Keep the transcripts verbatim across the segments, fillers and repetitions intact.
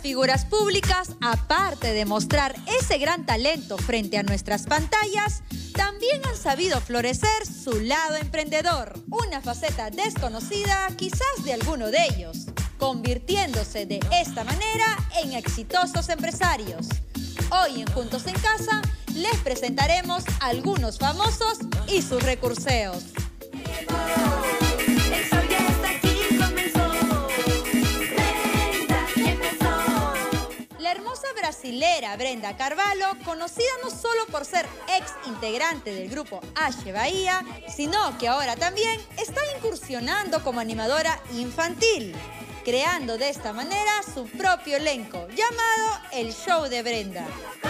figuras públicas, aparte de mostrar ese gran talento frente a nuestras pantallas, también han sabido florecer su lado emprendedor, una faceta desconocida quizás de alguno de ellos, convirtiéndose de esta manera en exitosos empresarios. Hoy en Juntos en Casa les presentaremos algunos famosos y sus recurseos. La hermosa brasilera Brenda Carvalho, conocida no solo por ser ex integrante del grupo Axé Bahía, sino que ahora también está incursionando como animadora infantil, creando de esta manera su propio elenco, llamado El Show de Brenda.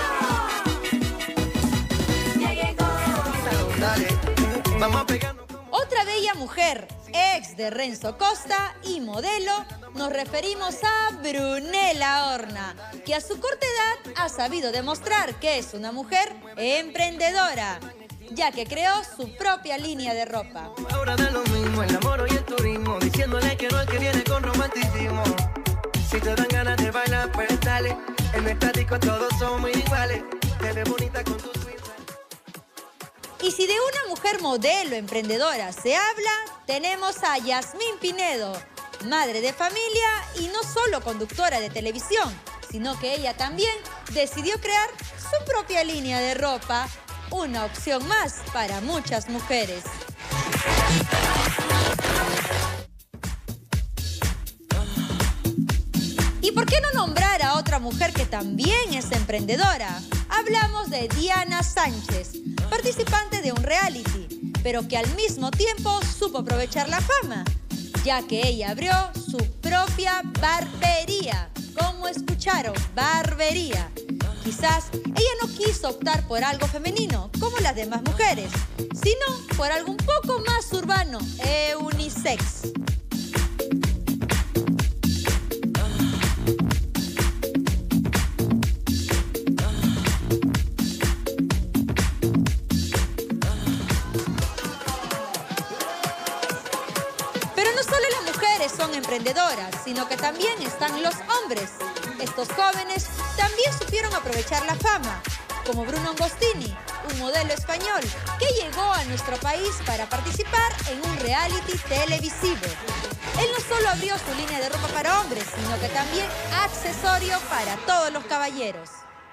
Otra bella mujer, ex de Renzo Costa y modelo, nos referimos a Brunella Horna, que a su corta edad ha sabido demostrar que es una mujer emprendedora, ya que creó su propia línea de ropa. Ahora de lo mismo, el amor y el turismo, diciéndole que no es que viene con romanticismo. Si te dan ganas de bailar, pues dale, en esta disco todos somos iguales, te ves bonita con tu swing. Y si de una mujer modelo emprendedora se habla, tenemos a Yasmín Pinedo, madre de familia y no solo conductora de televisión, sino que ella también decidió crear su propia línea de ropa, una opción más para muchas mujeres. ¿Y por qué no nombrar a otra mujer que también es emprendedora? Hablamos de Diana Sánchez, participante de un reality, pero que al mismo tiempo supo aprovechar la fama, ya que ella abrió su propia barbería. Como escucharon, barbería. Quizás ella no quiso optar por algo femenino, como las demás mujeres, sino por algo un poco más urbano, e unisex. Pero no solo las mujeres son emprendedoras, sino que también están los hombres. Estos jóvenes también supieron aprovechar la fama, como Bruno Angostini, un modelo español que llegó a nuestro país para participar en un reality televisivo. Él no solo abrió su línea de ropa para hombres, sino que también accesorio para todos los caballeros.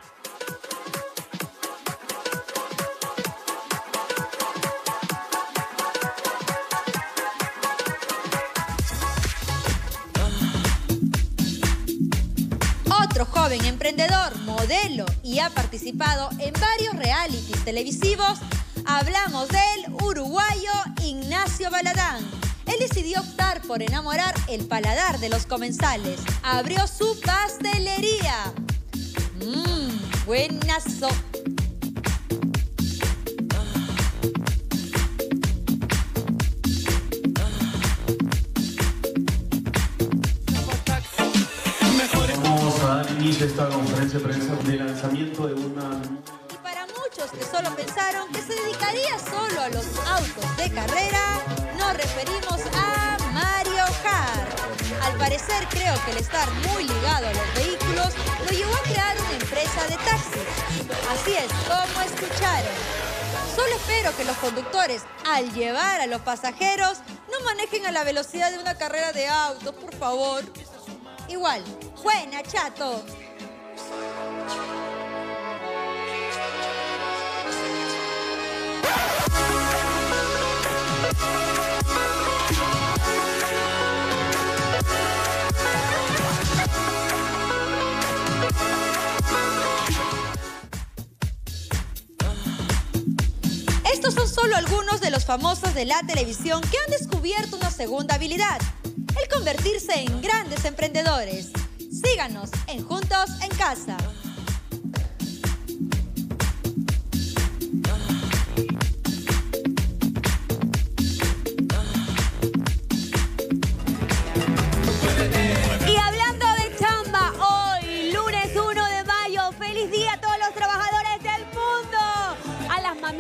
Otro joven emprendedor, modelo y ha participado en varios realities televisivos, hablamos del uruguayo Ignacio Baladán. Él decidió optar por enamorar el paladar de los comensales. Abrió su pastelería. Mmm, buenazo. Esta conferencia de prensa de lanzamiento de una... Y para muchos que solo pensaron que se dedicaría solo a los autos de carrera, nos referimos a Mario Kart. Al parecer, creo que el estar muy ligado a los vehículos lo llevó a crear una empresa de taxis. Así es, como escucharon. Solo espero que los conductores, al llevar a los pasajeros, no manejen a la velocidad de una carrera de autos, por favor. Igual, buena, chato. Estos son solo algunos de los famosos de la televisión que han descubierto una segunda habilidad: el convertirse en grandes emprendedores. Síganos en Juntos en Casa. Y hablando de chamba, hoy, lunes uno de mayo, feliz día a todos los trabajadores del mundo. A las mamitas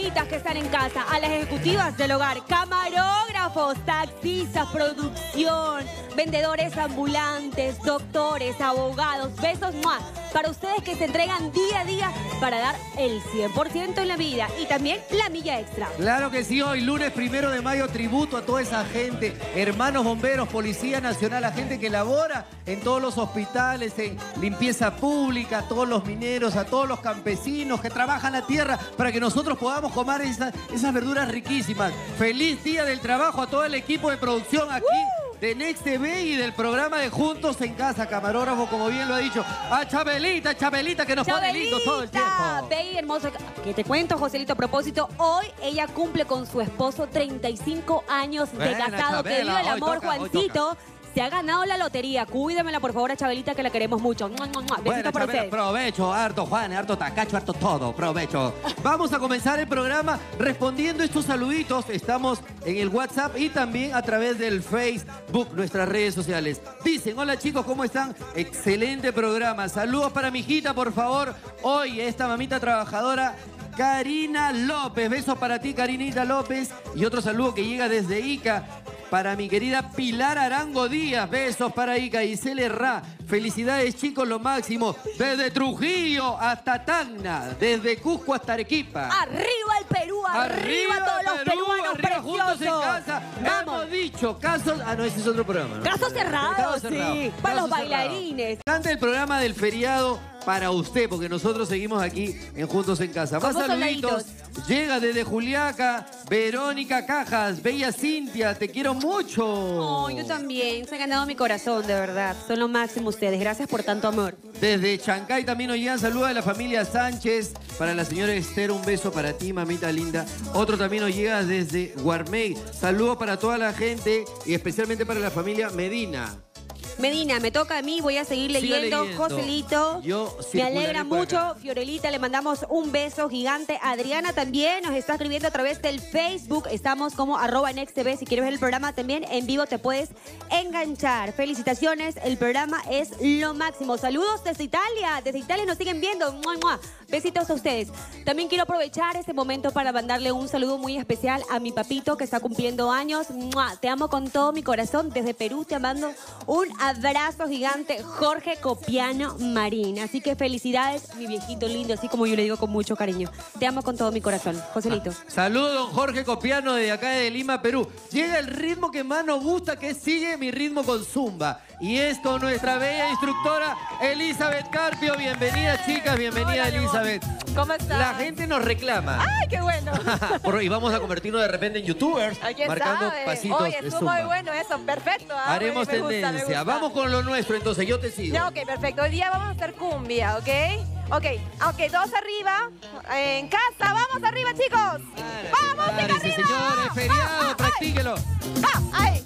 mamitas que están en casa, a las ejecutivas del hogar, camarógrafos, taxistas, producción, vendedores ambulantes, doctores, abogados, besos más para ustedes que se entregan día a día para dar el cien por ciento en la vida y también la milla extra. Claro que sí, hoy lunes primero de mayo, tributo a toda esa gente, hermanos bomberos, Policía Nacional, la gente que labora en todos los hospitales, en limpieza pública, a todos los mineros, a todos los campesinos que trabajan la tierra para que nosotros podamos comer esas, esas verduras riquísimas. Feliz día del trabajo a todo el equipo de producción aquí. ¡Uh! De Next T V y del programa de Juntos en Casa, camarógrafo, como bien lo ha dicho. A Chabelita, Chabelita, que nos Chabelita, pone lindos todo el tiempo. bella y hermosa. Que te cuento, Joselito, a propósito, hoy ella cumple con su esposo treinta y cinco años de Buena, casado. Chabela, Que viva el hoy amor, toca, hoy Juancito. toca. Se ha ganado la lotería. Cuídamela, por favor, a Chabelita, que la queremos mucho. Besitos Bueno, por Chabela, ustedes. provecho, harto Juan, harto tacacho, harto todo, provecho. Vamos a comenzar el programa respondiendo estos saluditos. Estamos en el WhatsApp y también a través del Facebook, nuestras redes sociales. Dicen, hola chicos, ¿cómo están? Excelente programa. Saludos para mi hijita, por favor. Hoy esta mamita trabajadora, Karina López. Besos para ti, Karinita López. Y otro saludo que llega desde Ica para mi querida Pilar Arango Díaz. Besos para Ica. Y Ra. Felicidades, chicos, lo máximo. Desde Trujillo hasta Tacna. Desde Cusco hasta Arequipa. ¡Arriba el Perú! ¡Arriba, Arriba todos los Perú, peruanos arriba Juntos preciosos! en Casa. ¡Vamos! Hemos dicho casos... Ah, no, ese es otro programa, ¿no? Casos cerrados, Casos cerrados. sí. Para los Casos cerrados. bailarines. Canta el programa del feriado para usted, porque nosotros seguimos aquí en Juntos en Casa. Más Somos saluditos. Llega desde Juliaca, Verónica Cajas, Bella Cintia, te quiero mucho. Oh, yo también. Se han ganado mi corazón, de verdad. Son lo máximo ustedes. Gracias por tanto amor. Desde Chancay también nos llegan saludos de la familia Sánchez. Para la señora Esther, un beso para ti, mamita linda. Otro también nos llega desde Guarmey. Saludos para toda la gente y especialmente para la familia Medina. Medina, me toca a mí, voy a seguir Siga leyendo. leyendo. Joselito, Yo me circularé alegra por mucho. acá. Fiorelita, le mandamos un beso gigante. Adriana también nos está escribiendo a través del Facebook. Estamos como arroba NextTV. Si quieres ver el programa también en vivo te puedes enganchar. Felicitaciones, el programa es lo máximo. Saludos desde Italia, desde Italia nos siguen viendo. ¡Mua, mua! Besitos a ustedes. También quiero aprovechar este momento para mandarle un saludo muy especial a mi papito que está cumpliendo años. ¡Mua! Te amo con todo mi corazón. Desde Perú te mando un abrazo gigante, Jorge Copiano Marín. Así que felicidades, mi viejito lindo, así como yo le digo con mucho cariño. Te amo con todo mi corazón. Joselito. Saludos, don Jorge Copiano, de acá de Lima, Perú. Llega el ritmo que más nos gusta, que sigue mi ritmo con Zumba. Y es con nuestra bella instructora, Elizabeth Carpio. Bienvenida, chicas, bienvenida, Hola, Elizabeth. ¿Cómo estás? La gente nos reclama. ¡Ay, qué bueno! Por- y vamos a convertirnos de repente en youtubers, ¿A quién marcando sabe? pasitos Oye, de estuvo Zumba. muy bueno eso, perfecto. ¿ah? Haremos Me- me gusta, me tendencia. gusta. Vamos con lo nuestro, entonces yo te sigo. Ya, ok, perfecto. Hoy día vamos a hacer cumbia, ¿ok? Ok, ok, todos arriba. En casa, vamos arriba, chicos. ¡Vamos, chicos, Prepárese, arriba! señores, feriado, ¡Ay! practíquelo. ¡Va! ¡Ay!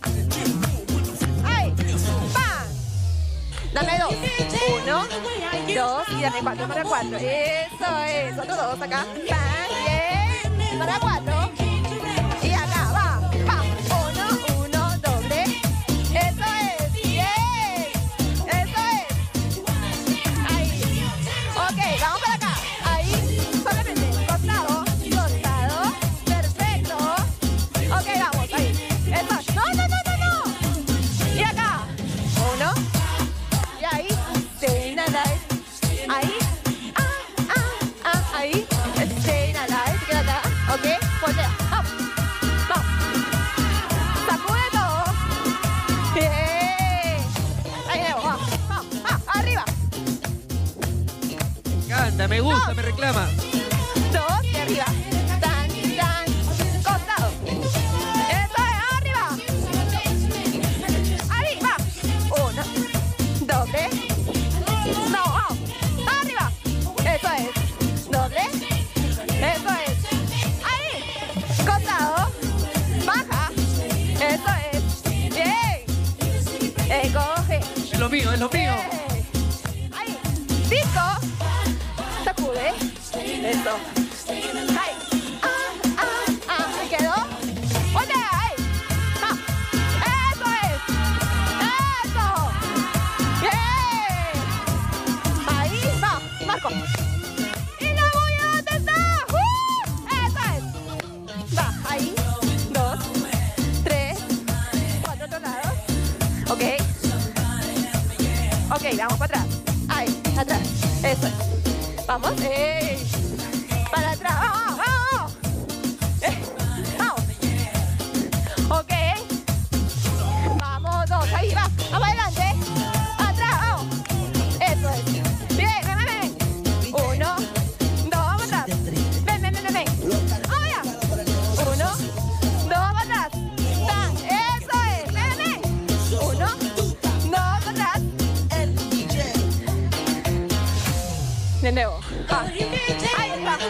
¡Ay! ¡Va! Dame dos. Uno, dos y dame cuatro para cuatro. Eso es. Otro dos acá. Va, bien. Para cuatro. Y acá, va. Va. Uno, uno, doble. Eso es. Bien. Eso es. Ahí. Ok, vamos para acá. Ahí. Solamente. Costado. Costado. Perfecto. Ok, vamos. Ahí. Es más. No, no, no, no, no. Y acá. Uno. Y ahí, staying alive. Ahí, ah, ah, ah, ahí, staying alive. Se queda acá, ok, voltea, vamos, vamos. Sacude todo. Bien. Ahí luego, vamos, vamos, vamos, arriba. Canta, me gusta, Dos. me reclama. Dos y arriba. Tan, tan, costado. Eso es, arriba. Arriba. Uno, doble. No, vamos. Arriba. Eso es. Doble. Eso es. Ahí. Costado. Baja. Eso es. Bien. Eh, coge. Es lo mío, es lo mío. Bien. Ahí. Disco. Sacude. Eso. Ahí. Ah, ah, ah. ¿Me quedó? Voltea. Ahí. Ah. Eso es. Eso. Bien. Ahí va. Marco. Y la bulla, ¿dónde está? ¡Uh! Eso es.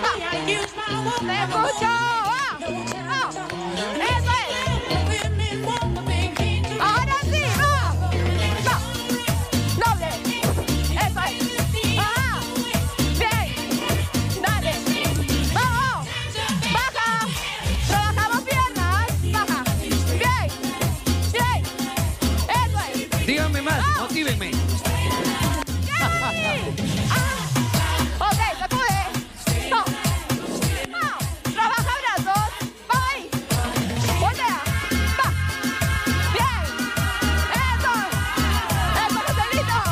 Te escucho. Va. Va. Eso es. Ahora sí. Va. Va. Doble. Eso es. Ajá. Bien. Dale. Vamos. Baja. Trabajamos piernas. Baja. Bien. Bien. Eso es. Díganme más, motívenme. Ok, sacude. No. No. Trabaja brazos. Va ahí. Voltea. Va. Bien. Eso. Eso, Joselito.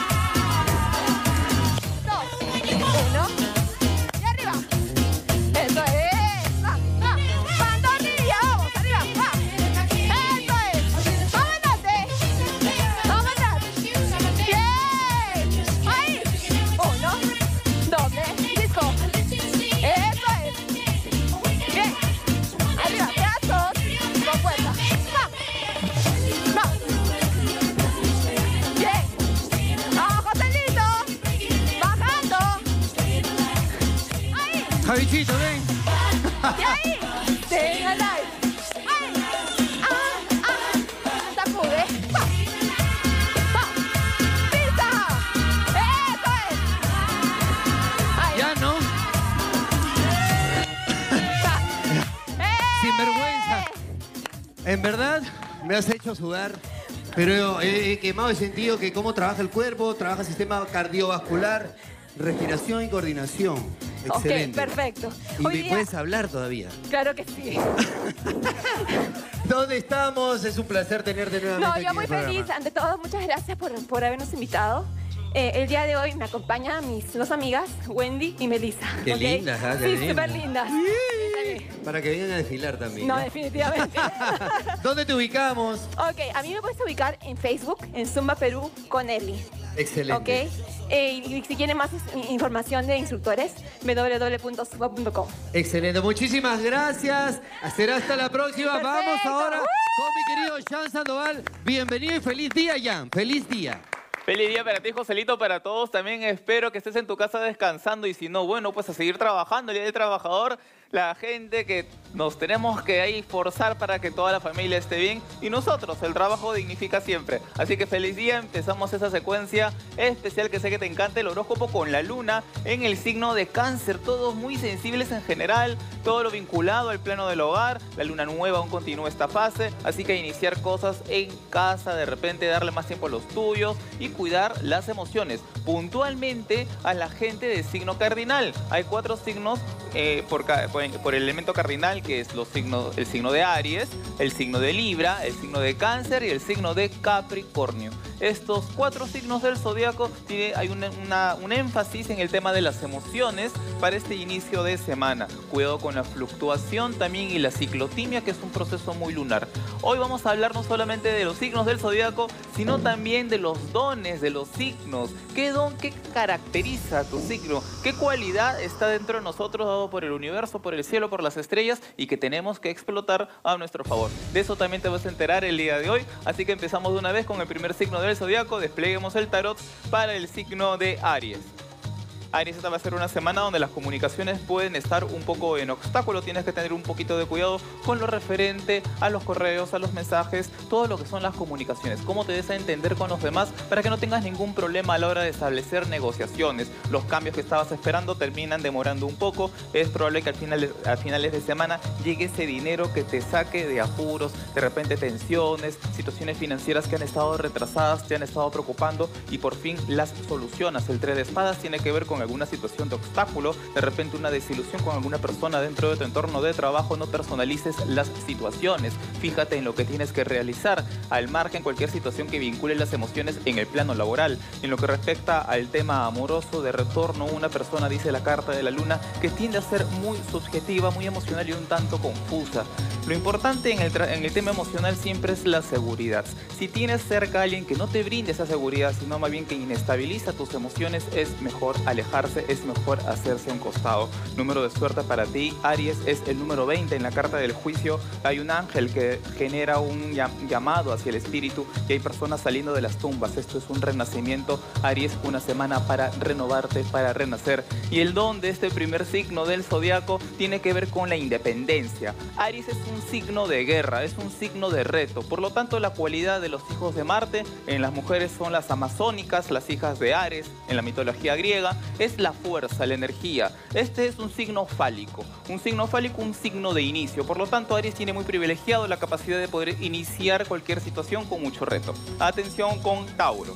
Dos. Uno. Y arriba. Eso es. Va. Va. Pantorrilla. Vamos. Arriba. Va. Eso es. Vamos adelante. Vamos atrás. Bien. Ahí. Uno. Doble. Disco. Eso es. Bien. Arriba. Brazos. Con fuerza. Va. Va. Bien. Vamos, Joselito. Bajando. Ahí. Javichito, ven. Y ahí. Ten alive. Ahí. Ah, ah. Sacude. Va. Va. Pisa. Eso es. Ahí. Ya no. Va. ¡Eh! Sinvergüenza. En verdad, me has hecho sudar. Pero he, he quemado el sentido que cómo trabaja el cuerpo, trabaja el sistema cardiovascular, respiración y coordinación. Excelente. Ok, perfecto. Y Hoy me día- puedes hablar todavía. Claro que sí. ¿Dónde estamos? Es un placer tenerte nuevamente No, aquí yo en muy el programa. feliz. Ante todo, muchas gracias por, por habernos invitado. Eh, el día de hoy me acompañan mis dos amigas, Wendy y Melissa. Qué ¿ok? lindas, ¿ah? Qué Sí, lindas. súper lindas. Para que vengan a desfilar también. No, ¿no? definitivamente. ¿Dónde te ubicamos? Ok, a mí me puedes ubicar en Facebook, en Zumba Perú con Eli. Excelente. Ok. Eh, y si quieren más is- información de instructores, w w w punto zumba punto com. Excelente. Muchísimas gracias. Será hasta la próxima. Perfecto. Vamos ahora ¡Uh! con mi querido Jan Sandoval. Bienvenido y feliz día, Jan. Feliz día. Feliz día para ti, Joselito, para todos. También espero que estés en tu casa descansando y si no, bueno, pues a seguir trabajando. El Día del Trabajador, la gente que nos tenemos que ahí forzar para que toda la familia esté bien. Y nosotros, el trabajo dignifica siempre. Así que feliz día. Empezamos esa secuencia especial que sé que te encanta, el horóscopo con la luna en el signo de Cáncer. Todos muy sensibles en general, todo lo vinculado al plano del hogar. La luna nueva aún continúa esta fase, así que iniciar cosas en casa, de repente darle más tiempo a los tuyos y cuidar las emociones. Puntualmente a la gente de signo cardinal. Hay cuatro signos eh, por, ca- por, por el elemento cardinal, que es los signos, el signo de Aries, el signo de Libra, el signo de Cáncer y el signo de Capricornio. Estos cuatro signos del zodiaco tiene, hay un, una, un énfasis en el tema de las emociones para este inicio de semana. Cuidado con la fluctuación también y la ciclotimia, que es un proceso muy lunar. Hoy vamos a hablar no solamente de los signos del zodiaco, sino también de los dones de los signos. ¿Qué don, qué caracteriza a tu signo? ¿Qué cualidad está dentro de nosotros, dado por el universo, por el cielo, por las estrellas, y que tenemos que explotar a nuestro favor? De eso también te vas a enterar el día de hoy. Así que empezamos de una vez con el primer signo del zodiaco. Despleguemos el tarot para el signo de Aries. Aries, esta va a ser una semana donde las comunicaciones pueden estar un poco en obstáculo. Tienes que tener un poquito de cuidado con lo referente a los correos, a los mensajes, todo lo que son las comunicaciones. Cómo te des a entender con los demás para que no tengas ningún problema a la hora de establecer negociaciones. Los cambios que estabas esperando terminan demorando un poco. Es probable que al final, a finales de semana llegue ese dinero que te saque de apuros, de repente tensiones, situaciones financieras que han estado retrasadas, te han estado preocupando y por fin las solucionas. El tres de espadas tiene que ver con alguna situación de obstáculo, de repente una desilusión con alguna persona dentro de tu entorno de trabajo. No personalices las situaciones, fíjate en lo que tienes que realizar, al margen cualquier situación que vincule las emociones en el plano laboral. En lo que respecta al tema amoroso, de retorno, una persona, dice la carta de la luna, que tiende a ser muy subjetiva, muy emocional y un tanto confusa. Lo importante en el, en el tema emocional siempre es la seguridad. Si tienes cerca a alguien que no te brinde esa seguridad, sino más bien que inestabiliza tus emociones, es mejor alejarte. alejarse, es mejor hacerse a un costado. Número de suerte para ti, Aries, es el número veinte. En la carta del juicio hay un ángel que genera un llamado hacia el espíritu y hay personas saliendo de las tumbas. Esto es un renacimiento. Aries, una semana para renovarte, para renacer. Y el don de este primer signo del zodiaco tiene que ver con la independencia. Aries es un signo de guerra, es un signo de reto. Por lo tanto, la cualidad de los hijos de Marte en las mujeres son las amazónicas, las hijas de Ares, en la mitología griega, es la fuerza, la energía. Este es un signo fálico, un signo fálico, un signo de inicio. Por lo tanto, Aries tiene muy privilegiado la capacidad de poder iniciar cualquier situación con mucho reto. Atención con Tauro.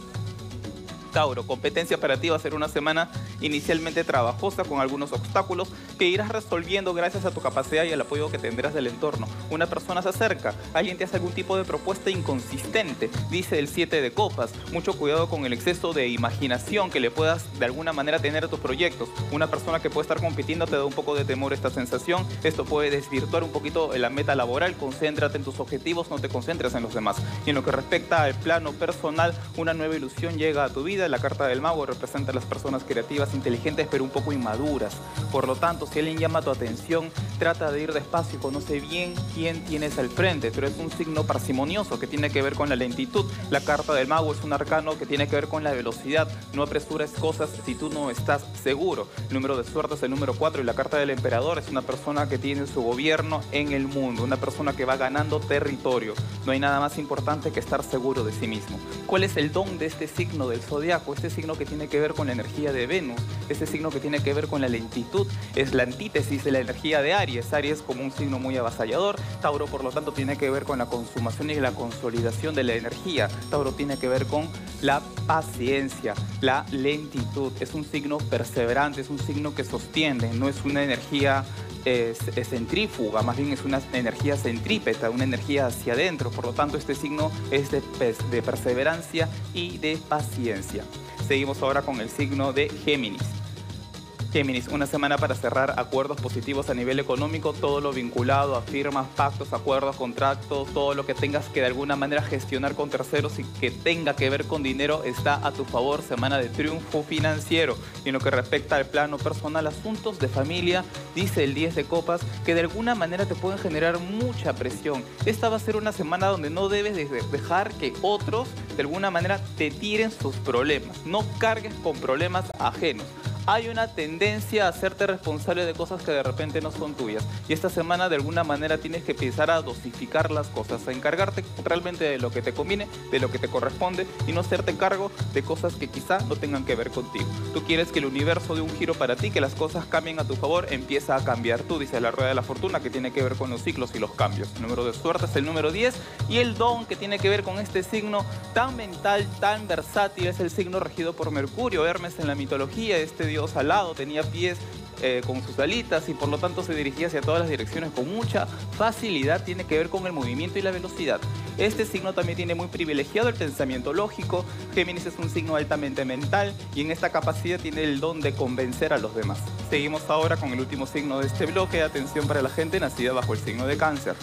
Tauro, competencia para ti va a ser una semana inicialmente trabajosa con algunos obstáculos que irás resolviendo gracias a tu capacidad y al apoyo que tendrás del entorno. Una persona se acerca, alguien te hace algún tipo de propuesta inconsistente, dice el siete de copas. Mucho cuidado con el exceso de imaginación que le puedas de alguna manera tener a tus proyectos. Una persona que puede estar compitiendo te da un poco de temor esta sensación. Esto puede desvirtuar un poquito la meta laboral. Concéntrate en tus objetivos, no te concentres en los demás. Y en lo que respecta al plano personal, una nueva ilusión llega a tu vida. La carta del mago representa a las personas creativas, inteligentes, pero un poco inmaduras. Por lo tanto, si alguien llama tu atención, trata de ir despacio y conoce bien quién tienes al frente. Pero es un signo parsimonioso que tiene que ver con la lentitud. La carta del mago es un arcano que tiene que ver con la velocidad. No apresures cosas si tú no estás seguro. El número de suerte es el número cuatro y la carta del emperador es una persona que tiene su gobierno en el mundo. Una persona que va ganando territorio. No hay nada más importante que estar seguro de sí mismo. ¿Cuál es el don de este signo del zodiaco? Este signo que tiene que ver con la energía de Venus, este signo que tiene que ver con la lentitud, es la antítesis de la energía de Aries. Aries como un signo muy avasallador. Tauro, por lo tanto, tiene que ver con la consumación y la consolidación de la energía. Tauro tiene que ver con la paciencia, la lentitud. Es un signo perseverante, es un signo que sostiene, no es una energía Es, es centrífuga, más bien es una energía centrípeta, una energía hacia adentro. Por lo tanto, este signo es de, de perseverancia y de paciencia. Seguimos ahora con el signo de Géminis. Géminis, una semana para cerrar acuerdos positivos a nivel económico, todo lo vinculado a firmas, pactos, acuerdos, contratos, todo lo que tengas que de alguna manera gestionar con terceros y que tenga que ver con dinero está a tu favor. Semana de triunfo financiero. Y en lo que respecta al plano personal, asuntos de familia, dice el diez de copas, que de alguna manera te pueden generar mucha presión. Esta va a ser una semana donde no debes dejar que otros de alguna manera te tiren sus problemas. No cargues con problemas ajenos. Hay una tendencia a hacerte responsable de cosas que de repente no son tuyas. Y esta semana de alguna manera tienes que empezar a dosificar las cosas, a encargarte realmente de lo que te conviene, de lo que te corresponde y no hacerte cargo de cosas que quizá no tengan que ver contigo. Tú quieres que el universo dé un giro para ti, que las cosas cambien a tu favor, empieza a cambiar tú, dice la rueda de la fortuna, que tiene que ver con los ciclos y los cambios. El número de suerte es el número diez y el don que tiene que ver con este signo tan mental, tan versátil, es el signo regido por Mercurio. Hermes en la mitología, este dios alado, tenía pies eh, con sus alitas y por lo tanto se dirigía hacia todas las direcciones con mucha facilidad. Tiene que ver con el movimiento y la velocidad. Este signo también tiene muy privilegiado el pensamiento lógico. Géminis es un signo altamente mental y en esta capacidad tiene el don de convencer a los demás. Seguimos ahora con el último signo de este bloque. Atención para la gente nacida bajo el signo de Cáncer.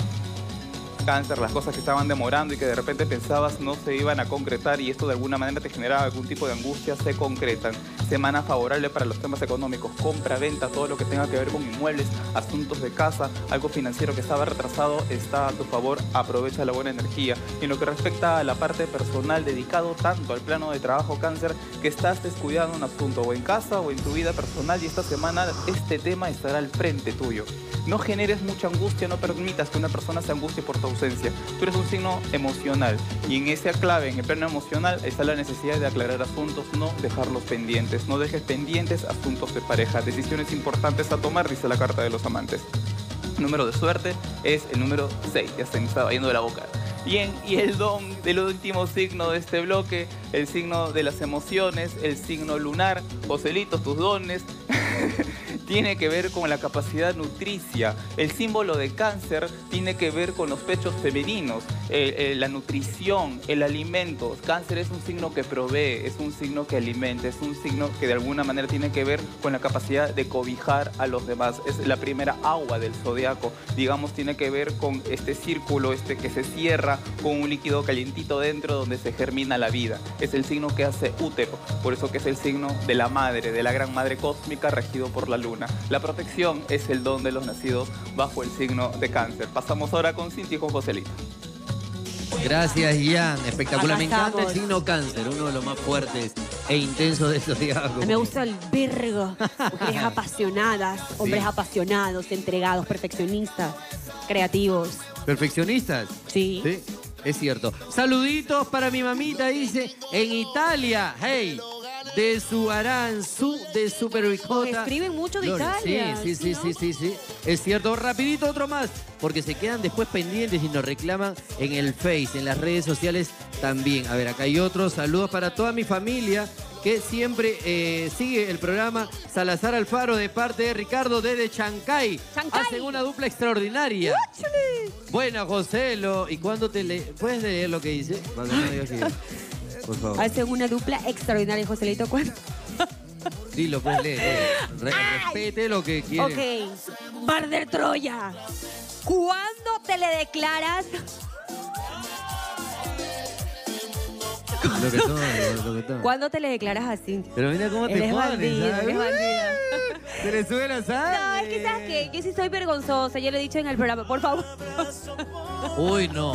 Cáncer, las cosas que estaban demorando y que de repente pensabas no se iban a concretar y esto de alguna manera te generaba algún tipo de angustia, se concretan. Semana favorable para los temas económicos, compra, venta, todo lo que tenga que ver con inmuebles, asuntos de casa, algo financiero que estaba retrasado está a tu favor, aprovecha la buena energía. Y en lo que respecta a la parte personal, dedicado tanto al plano de trabajo, Cáncer, que estás descuidando un asunto o en casa o en tu vida personal y esta semana este tema estará al frente tuyo. No generes mucha angustia, no permitas que una persona se angustie por tu ausencia. Tú eres un signo emocional y en esa clave, en el plano emocional, está la necesidad de aclarar asuntos, no dejarlos pendientes. No dejes pendientes asuntos de pareja. Decisiones importantes a tomar, dice la carta de los amantes. El número de suerte es el número seis. Ya se me estaba yendo de la boca. Bien, y el don del último signo de este bloque, el signo de las emociones, el signo lunar. Joselito, tus dones. tiene que ver con la capacidad nutricia. El símbolo de cáncer tiene que ver con los pechos femeninos, eh, eh, la nutrición, el alimento. Cáncer es un signo que provee, es un signo que alimenta, es un signo que de alguna manera tiene que ver con la capacidad de cobijar a los demás. Es la primera agua del zodiaco. Digamos, tiene que ver con este círculo este que se cierra con un líquido calientito dentro donde se germina la vida. Es el signo que hace útero, por eso que es el signo de la madre, de la gran madre cósmica regido por la luna. La protección es el don de los nacidos bajo el signo de cáncer. Pasamos ahora con Cintia y con Joselito. Gracias, Ian. Espectacular. Acá Me encanta el estamos. signo cáncer, uno de los más fuertes e intensos de zodiaco. A mí me gusta el Virgo. Mujeres apasionadas, hombres apasionados, entregados, perfeccionistas, creativos. ¿Perfeccionistas? Sí. Sí, es cierto. Saluditos para mi mamita, dice, en Italia. Hey, de su Aranzu, de Superbicota. Nos escriben mucho de Gloria. Italia. Sí, sí, sí, ¿no? sí, sí, sí. Es cierto. Rapidito otro más, porque se quedan después pendientes y nos reclaman en el Face, en las redes sociales también. A ver, acá hay otros. Saludos para toda mi familia que siempre eh, sigue el programa. Salazar Alfaro, de parte de Ricardo desde Chancay. Chancay. Hacen una dupla extraordinaria. Buena, Joselo. ¿Y cuándo te le... ¿Puedes leer lo que dice? Cuando no digas que- Por favor. Hacen una dupla extraordinaria, Joselito. ¿Cuándo? Sí, lo puedes leer. leer. Re- respete lo que quiere. Ok. Barder Troya. ¿Cuándo te le declaras? Lo que todo, lo que todo. ¿Cuándo te le declaras así? Pero mira cómo te Eres pones, bandido, ¿sabes? eres bandido. Se le sube la sangre. No, es que ¿sabes qué? Yo sí soy vergonzosa, yo lo he dicho en el programa, por favor. Uy, no.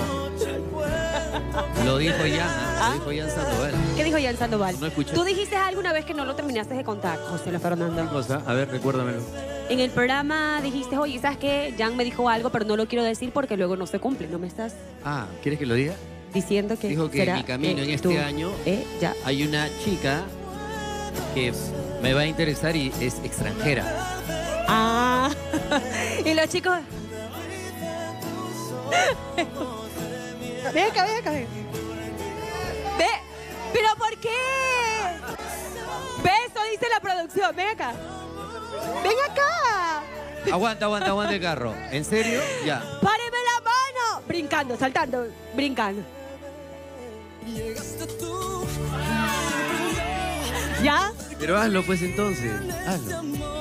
Lo dijo Jan, ¿eh? Lo dijo Jan Sandoval. ¿Qué dijo Jan Sandoval? No escuché. Tú dijiste alguna vez que no lo terminaste de contar, José ¿Qué Fernando. cosa? A ver, recuérdamelo. En el programa dijiste, oye, ¿sabes qué? Jan me dijo algo, pero no lo quiero decir porque luego no se cumple. ¿No me estás Ah, ¿quieres que lo diga? diciendo que Dijo que será en mi camino que en este tú, año eh, ya. hay una chica que me va a interesar y es extranjera. Ah. Y los chicos... Ven acá, ven acá. Ven. Ve. ¿Pero por qué? Beso, dice la producción. Ven acá. Ven acá. Aguanta, aguanta, aguanta el carro. ¿En serio? Ya. ¡Páreme la mano! Brincando, saltando, brincando. ¿Ya? Pero hazlo pues entonces. Hazlo.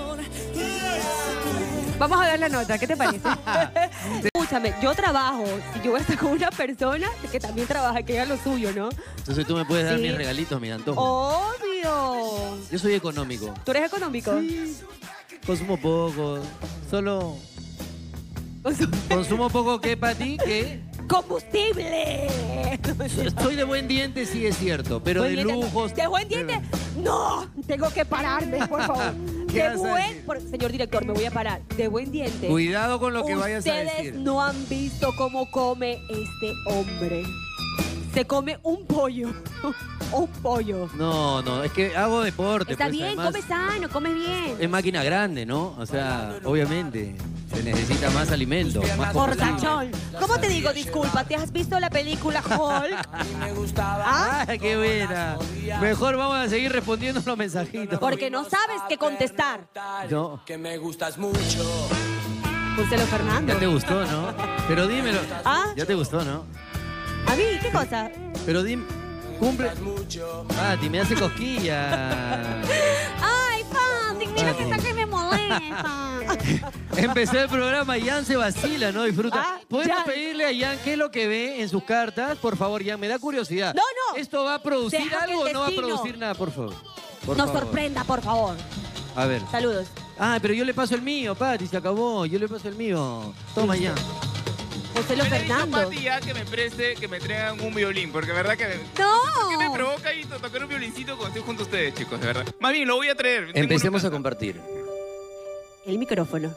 Vamos a ver la nota, ¿qué te parece? Escúchame, yo trabajo. Si yo voy a estar con una persona que también trabaja, que haga lo suyo, ¿no? Entonces tú me puedes dar Sí. mis regalitos, mis antojos. Obvio. Yo soy económico. ¿Tú eres económico? Consumo poco. Solo consumo poco que para ti, que ¡Combustible! soy de buen diente, sí es cierto, pero Buen de diente. lujos. ¿De buen diente? No, tengo que pararme, por favor. ¿Qué De vas a buen... decir? por- Señor director, me voy a parar. De buen diente. Cuidado con lo que vayas a Ustedes decir. no han visto cómo come este hombre. Se come un pollo. Un pollo. No, no, es que hago deporte. Está pues, bien, además, come sano, come bien. es máquina grande, ¿no? O sea, obviamente se necesita más alimento, más combustible. Portachón. ¿Cómo te digo disculpa? ¿Te has visto la película Hulk? ¿Ah? ¡Ah, qué buena! Mejor vamos a seguir respondiendo los mensajitos. Porque no sabes qué contestar. No, Que me gustas mucho. José Fernando. ya te gustó, ¿no? Pero dímelo. ¿Ah? Ya te gustó, ¿no? ¿A mí? ¿Qué cosa? Pero dime, cumple. Pati, me hace cosquilla. Ay, Fanti, mira que Pati. está que me molesta. Empezó el programa, Jan se vacila, ¿no? Disfruta. Ah, ¿Podemos Jan. pedirle a Jan qué es lo que ve en sus cartas? Por favor, Jan, me da curiosidad. No, no. ¿Esto va a producir Deja que algo el o no va a destino producir nada? Por favor. Por Nos favor. sorprenda, por favor. A ver. Saludos. Ah, pero yo le paso el mío, Pati, se acabó. Yo le paso el mío. Toma, Jan. José Yo le he dicho a Fernando. Pati ya que me preste, que me traigan un violín, porque de verdad que... ¿Qué me No. provoca ahí to- tocar un violincito cuando estoy junto a ustedes, chicos? De verdad. Más bien, lo voy a traer. Tengo Empecemos una a casa. compartir. El micrófono.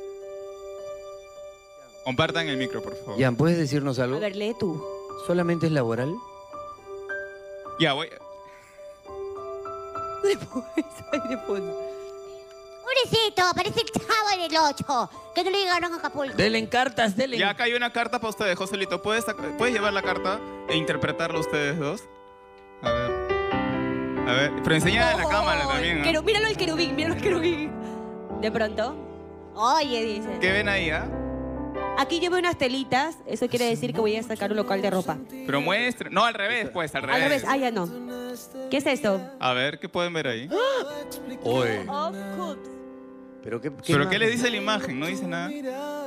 Compartan el micro, por favor. Jan, ¿puedes decirnos A algo? ver, lee tú. ¿Solamente es laboral? Ya, voy. Después, ay, después. Pobrecito, parece el chavo del ocho, que no le llegaron a Acapulco. Delen cartas, delen. Ya acá hay una carta para ustedes, Joselito. ¿Puedes, saca- ¿Puedes llevar la carta e interpretarla ustedes dos? A ver. A ver, pero enseñada en la cámara también, ¿no? Queru- Míralo el querubín, míralo el querubín. De pronto. Oye, dice. ¿Qué ven ahí, ah? Aquí yo veo unas telitas. Eso quiere decir que voy a sacar un local de ropa. Pero muestra. No, al revés, pues, al revés. Al revés. Ah, ya no. ¿Qué es esto? A ver, ¿qué pueden ver ahí? Oye. Of Cups. ¿Pero qué, qué ¿Pero más? qué le dice la imagen? No dice nada.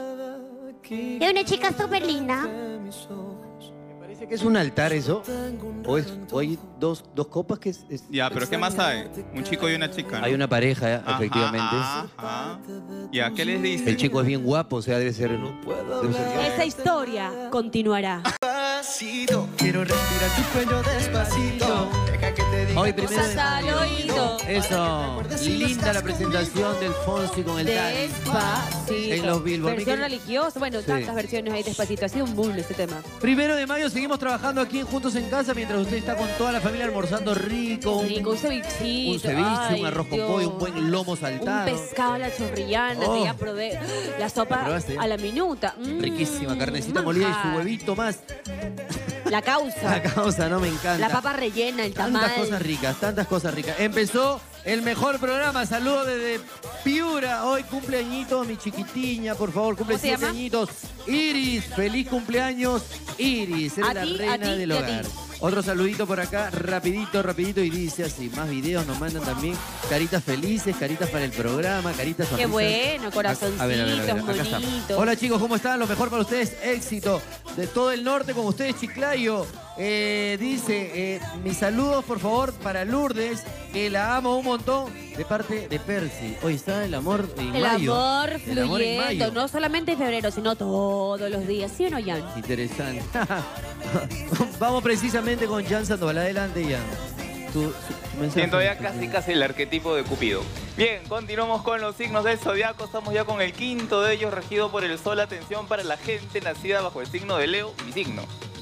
Es una chica súper linda. Parece que es un altar eso. O, es, o hay dos, dos copas que es... es- Ya, pero ¿qué más hay? Un chico y una chica, ¿no? Hay una pareja, Ajá, efectivamente. ajá. Ya, ¿qué les dice? El chico es bien guapo, o sea, debe ser... debe ser- Esa historia continuará. Despacito, quiero respirar tu cuello despacito. Deja que te diga Hoy primero cosas de al mayo. oído. Eso. Linda la presentación del Fonsi con el Dani. Despacito. En los Billboard. Versión Mi quer- religiosa. Bueno, Sí. tantas versiones hay despacito. Ha sido un boom este tema. Primero de mayo seguimos trabajando aquí en Juntos en Casa mientras usted está con toda la familia almorzando rico. Un, Rico, un cevichito. un ceviche, Ay, un arroz con Dios. pollo, un buen lomo Un saltado. pescado a la chorrillana, Oh. que ya probé. La sopa probaste? a la minuta. Mm, Riquísima, carnecita molida y su manjar. huevito más. La causa. La causa, no me encanta. La papa rellena, el Tantas tamal. cosas ricas, tantas cosas ricas. Empezó el mejor programa. Saludos desde Piura. Hoy cumpleañitos, mi chiquitiña, por favor, cumple ¿Cómo se siete llama? añitos. Iris, feliz cumpleaños, Iris. Eres A la ti, a reina ti del y a hogar. ti. Otro saludito por acá, rapidito, rapidito, y dice así, más videos nos mandan también, caritas felices, caritas para el programa, caritas Qué sonrisas. bueno, corazoncitos, A ver, a ver, a ver, acá está. bonitos. Hola chicos, ¿cómo están? Lo mejor para ustedes, éxito de todo el norte con ustedes, Chiclayo. Eh, dice, eh, mis saludos por favor para Lourdes, que la amo un montón, de parte de Percy. Hoy está el amor en El mayo. amor El amor en fluyendo, mayo. no solamente en febrero, sino todos los días. ¿Sí o no, Jan? Interesante. Vamos precisamente con Jan Sandoval. Adelante, Jan. Tu, tu- tu mensaje. Siento ya casi casi el arquetipo de Cupido. Bien, continuamos con los signos del zodiaco. Estamos ya con el quinto de ellos, regido por el sol. Atención para la gente nacida bajo el signo de Leo, mi signo.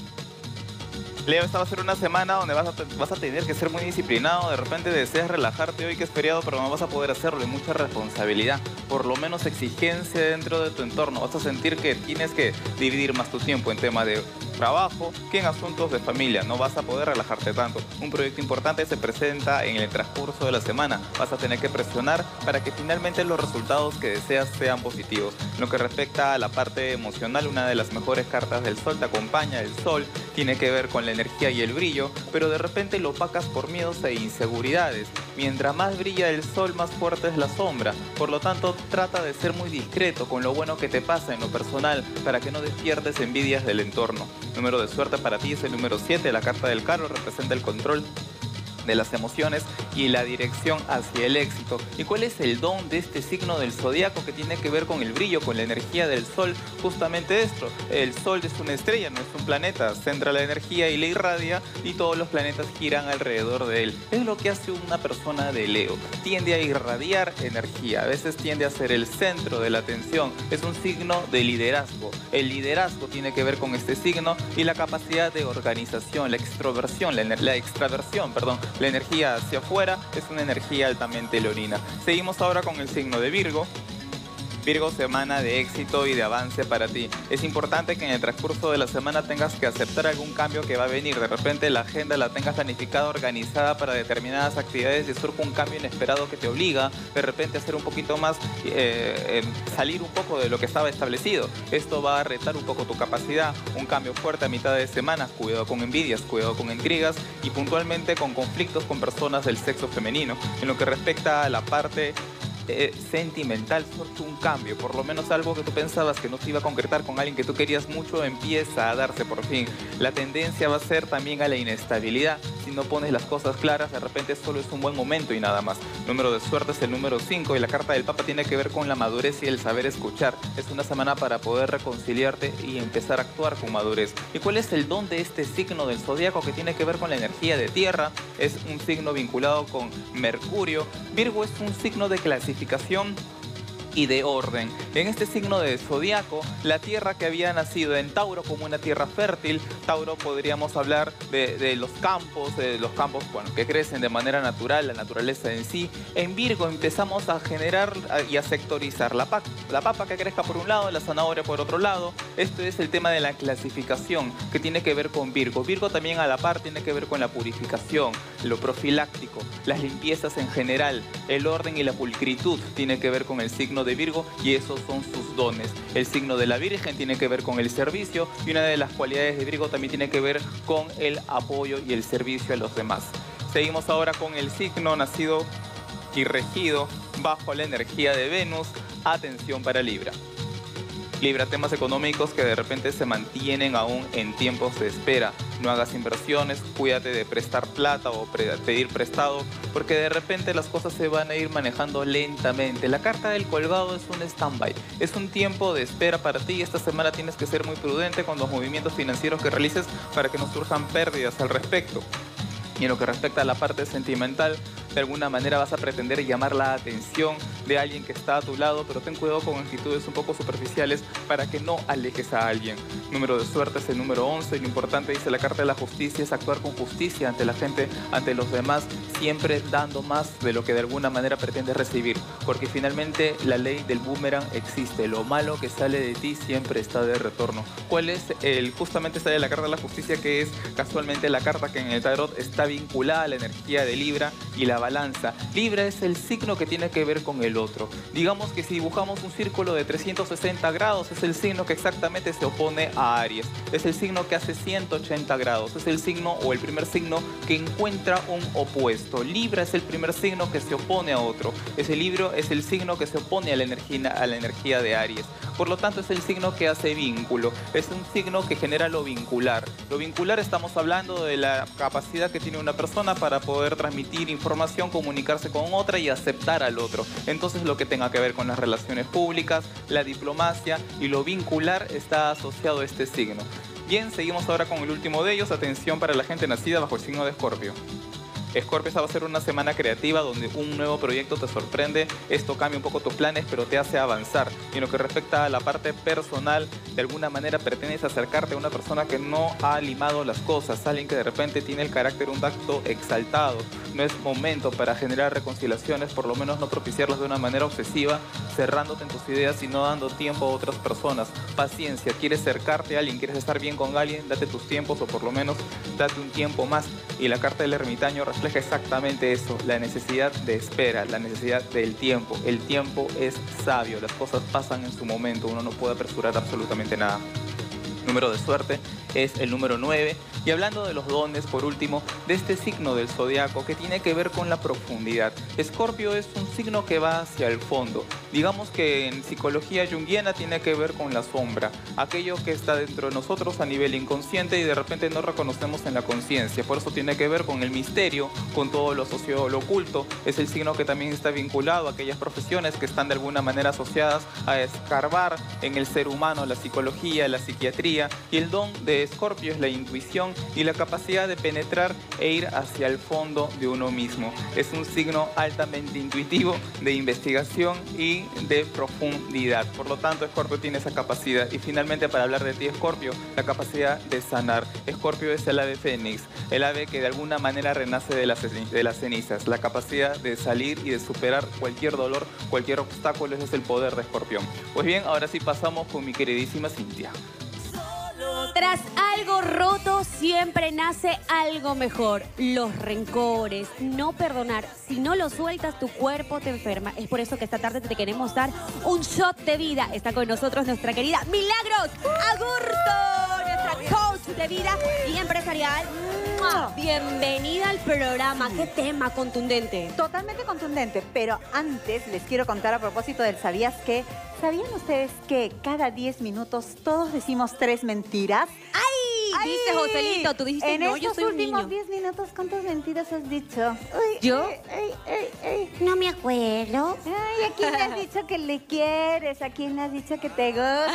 Leo, esta va a ser una semana donde vas a, vas a tener que ser muy disciplinado. De repente deseas relajarte hoy que es feriado, pero no vas a poder hacerlo. Hay mucha responsabilidad, por lo menos exigencia dentro de tu entorno. Vas a sentir que tienes que dividir más tu tiempo en tema de trabajo que en asuntos de familia. No vas a poder relajarte tanto. Un proyecto importante se presenta en el transcurso de la semana. Vas a tener que presionar para que finalmente los resultados que deseas sean positivos. En lo que respecta a la parte emocional, una de las mejores cartas del sol te acompaña. El sol tiene que ver con la energía y el brillo, pero de repente lo opacas por miedos e inseguridades. Mientras más brilla el sol, más fuerte es la sombra. Por lo tanto, trata de ser muy discreto con lo bueno que te pasa en lo personal para que no despiertes envidias del entorno. Número de suerte para ti es el número siete. La carta del carro representa el control de las emociones y la dirección hacia el éxito. ¿Y cuál es el don de este signo del zodiaco que tiene que ver con el brillo, con la energía del sol? Justamente esto, el sol es una estrella, no es un planeta, centra la energía y la irradia y todos los planetas giran alrededor de él. Es lo que hace una persona de Leo, tiende a irradiar energía, a veces tiende a ser el centro de la atención, es un signo de liderazgo. El liderazgo tiene que ver con este signo y la capacidad de organización, la extroversión, la, la extraversión, perdón, la energía hacia afuera es una energía altamente leonina. Seguimos ahora con el signo de Virgo. Virgo, semana de éxito y de avance para ti. Es importante que en el transcurso de la semana tengas que aceptar algún cambio que va a venir. De repente la agenda la tengas planificada, organizada para determinadas actividades y surge un cambio inesperado que te obliga de repente a hacer un poquito más, eh, eh, salir un poco de lo que estaba establecido. Esto va a retar un poco tu capacidad. Un cambio fuerte a mitad de semana. Cuidado con envidias, cuidado con intrigas y puntualmente con conflictos con personas del sexo femenino. En lo que respecta a la parte Eh, sentimental, surge un cambio, por lo menos algo que tú pensabas que no se iba a concretar con alguien que tú querías mucho empieza a darse por fin. La tendencia va a ser también a la inestabilidad. Si no pones las cosas claras, de repente solo es un buen momento y nada más. Número de suerte es el número cinco y la carta del Papa tiene que ver con la madurez y el saber escuchar. Es una semana para poder reconciliarte y empezar a actuar con madurez. ¿Y cuál es el don de este signo del zodiaco que tiene que ver con la energía de tierra? Es un signo vinculado con Mercurio. Virgo es un signo de clasificación y de orden. En este signo de zodiaco, la tierra que había nacido en Tauro como una tierra fértil, Tauro podríamos hablar de, de los campos, de los campos bueno, que crecen de manera natural, la naturaleza en sí. En Virgo empezamos a generar y a sectorizar la papa, la papa que crezca por un lado, la zanahoria por otro lado. Esto es el tema de la clasificación que tiene que ver con Virgo. Virgo también a la par tiene que ver con la purificación, lo profiláctico, las limpiezas en general, el orden y la pulcritud tiene que ver con el signo de Virgo y esos son sus dones. El signo de la Virgen tiene que ver con el servicio y una de las cualidades de Virgo también tiene que ver con el apoyo y el servicio a los demás. Seguimos ahora con el signo nacido y regido bajo la energía de Venus. Atención para Libra. Libra, temas económicos que de repente se mantienen aún en tiempos de espera. No hagas inversiones, cuídate de prestar plata o pre pedir prestado, porque de repente las cosas se van a ir manejando lentamente. La carta del colgado es un stand-by, es un tiempo de espera para ti. Esta semana tienes que ser muy prudente con los movimientos financieros que realices para que no surjan pérdidas al respecto. Y en lo que respecta a la parte sentimental, de alguna manera vas a pretender llamar la atención de alguien que está a tu lado, pero ten cuidado con actitudes un poco superficiales para que no alejes a alguien. Número de suerte es el número once. Lo importante, dice la carta de la justicia, es actuar con justicia ante la gente, ante los demás, siempre dando más de lo que de alguna manera pretendes recibir. Porque finalmente la ley del boomerang existe. Lo malo que sale de ti siempre está de retorno. ¿Cuál es el? Justamente sale la carta de la justicia, que es casualmente la carta que en el tarot está vinculada a la energía de Libra y la balanza. Libra es el signo que tiene que ver con el otro. Digamos que si dibujamos un círculo de trescientos sesenta grados, es el signo que exactamente se opone a Aries. Es el signo que hace ciento ochenta grados. Es el signo o el primer signo que encuentra un opuesto. Libra es el primer signo que se opone a otro. Ese libro es el signo que se opone a la energía, a la energía de Aries. Por lo tanto, es el signo que hace vínculo. Es un signo que genera lo vincular. Lo vincular, estamos hablando de la capacidad que tiene una persona para poder transmitir información, comunicarse con otra y aceptar al otro. Entonces, lo que tenga que ver con las relaciones públicas, la diplomacia y lo vincular está asociado a este signo. Bien, seguimos ahora con el último de ellos. Atención para la gente nacida bajo el signo de Escorpio. Escorpio, esta va a ser una semana creativa donde un nuevo proyecto te sorprende. Esto cambia un poco tus planes, pero te hace avanzar. Y en lo que respecta a la parte personal, de alguna manera pretendes acercarte a una persona que no ha limado las cosas, alguien que de repente tiene el carácter un tanto exaltado. No es momento para generar reconciliaciones, por lo menos no propiciarlas de una manera obsesiva, cerrándote en tus ideas y no dando tiempo a otras personas. Paciencia, quieres acercarte a alguien, quieres estar bien con alguien, date tus tiempos o por lo menos date un tiempo más. Y la carta del ermitaño refleja exactamente eso, la necesidad de espera, la necesidad del tiempo. El tiempo es sabio, las cosas pasan en su momento, uno no puede apresurar absolutamente nada. Número de suerte es el número nueve. Y hablando de los dones, por último, de este signo del zodiaco que tiene que ver con la profundidad. Escorpio es un signo que va hacia el fondo. Digamos que en psicología junguiana tiene que ver con la sombra, aquello que está dentro de nosotros a nivel inconsciente y de repente no reconocemos en la conciencia. Por eso tiene que ver con el misterio, con todo lo asociado a lo oculto. Es el signo que también está vinculado a aquellas profesiones que están de alguna manera asociadas a escarbar en el ser humano, la psicología, la psiquiatría. Y el don de Escorpio es la intuición y la capacidad de penetrar e ir hacia el fondo de uno mismo. Es un signo altamente intuitivo, de investigación y de profundidad. Por lo tanto, Escorpio tiene esa capacidad. Y finalmente, para hablar de ti, Escorpio, la capacidad de sanar. Escorpio es el ave fénix, el ave que de alguna manera renace de las, de las cenizas. La capacidad de salir y de superar cualquier dolor, cualquier obstáculo, ese es el poder de Escorpión. Pues bien, ahora sí pasamos con mi queridísima Cintia. Tras algo roto siempre nace algo mejor. Los rencores, no perdonar. Si no lo sueltas, tu cuerpo te enferma. Es por eso que esta tarde te queremos dar un shot de vida. Está con nosotros nuestra querida Milagros Agurto, nuestra coach de vida y empresarial. Bienvenida al programa. Qué tema contundente. Totalmente contundente, pero antes les quiero contar a propósito del ¿sabías qué? ¿Sabían ustedes que cada diez minutos todos decimos tres mentiras? ¡Ay! ¡Ay! Dice Joselito, tú dijiste en no, estos yo soy un niño. últimos diez minutos, ¿cuántas mentiras has dicho? Ay, ¿Yo? Ay, ay, ay, ay. No me acuerdo. Ay, ¿a quién le has dicho que le quieres? ¿A quién le has dicho que te gusta?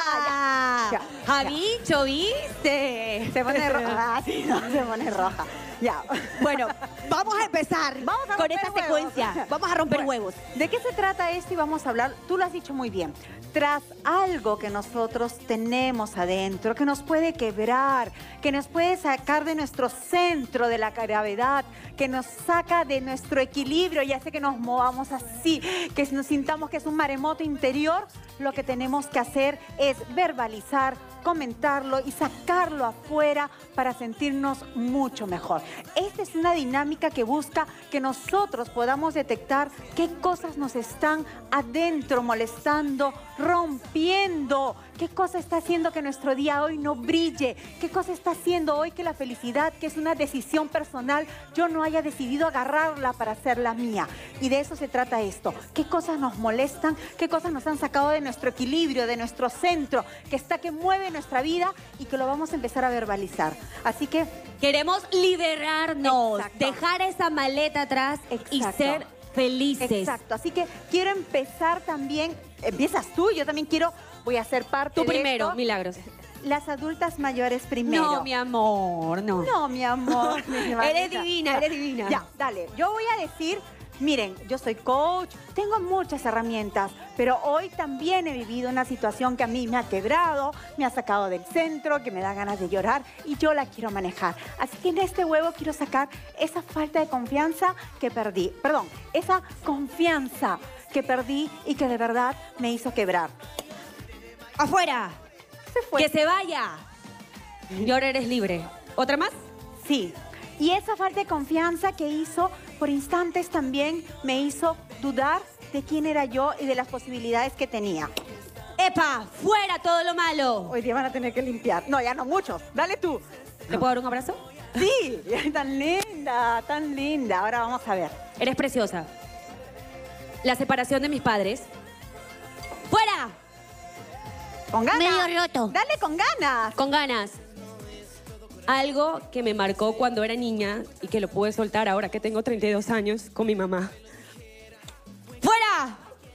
Ah, ya, ya, Javicho, ¿viste? Se pone roja. Ah, sí, no, se pone roja. Ya. Bueno, vamos a empezar Vamos a con romper esta huevos. secuencia. Vamos a romper Bueno, huevos. ¿De qué se trata esto? Y vamos a hablar, tú lo has dicho muy bien, tras algo que nosotros tenemos adentro, que nos puede quebrar, que nos puede sacar de nuestro centro de la gravedad, que nos saca de nuestro equilibrio y hace que nos movamos así, que nos sintamos que es un maremoto interior, lo que tenemos que hacer es verbalizar, comentarlo y sacarlo afuera para sentirnos mucho mejor. Esta es una dinámica que busca que nosotros podamos detectar qué cosas nos están adentro molestando, rompiendo, qué cosa está haciendo que nuestro día hoy no brille, qué cosa está haciendo hoy que la felicidad, que es una decisión personal, yo no haya decidido agarrarla para hacerla mía. Y de eso se trata esto. ¿Qué cosas nos molestan? ¿Qué cosas nos han sacado de nuestro equilibrio, de nuestro centro, que está que mueve nuestra vida y que lo vamos a empezar a verbalizar? Así que Queremos liberarnos, Exacto. dejar esa maleta atrás y Exacto. ser felices. Exacto, así que quiero empezar también, empiezas tú, yo también quiero, voy a ser parte Tú de primero, esto. Milagros. Las adultas mayores primero. No, mi amor, no. No, mi amor. mi Eres hermanita. divina, eres divina. Ya, dale. Yo voy a decir, miren, yo soy coach, tengo muchas herramientas, pero hoy también he vivido una situación que a mí me ha quebrado, me ha sacado del centro, que me da ganas de llorar y yo la quiero manejar. Así que en este huevo quiero sacar esa falta de confianza que perdí. Perdón, esa confianza que perdí y que de verdad me hizo quebrar. ¡Afuera! Se fue. ¡Que se vaya! Y ahora eres libre. ¿Otra más? Sí. Y esa falta de confianza que hizo, por instantes también me hizo dudar de quién era yo y de las posibilidades que tenía. ¡Epa! ¡Fuera todo lo malo! Hoy día van a tener que limpiar. No, ya no muchos. Dale tú. ¿Te puedo dar un abrazo? Sí, tan linda, tan linda. Ahora vamos a ver. Eres preciosa. La separación de mis padres. ¡Fuera! Con ganas. Medio roto. Dale con ganas. Con ganas. Algo que me marcó cuando era niña y que lo pude soltar ahora que tengo treinta y dos años con mi mamá. ¡Fuera!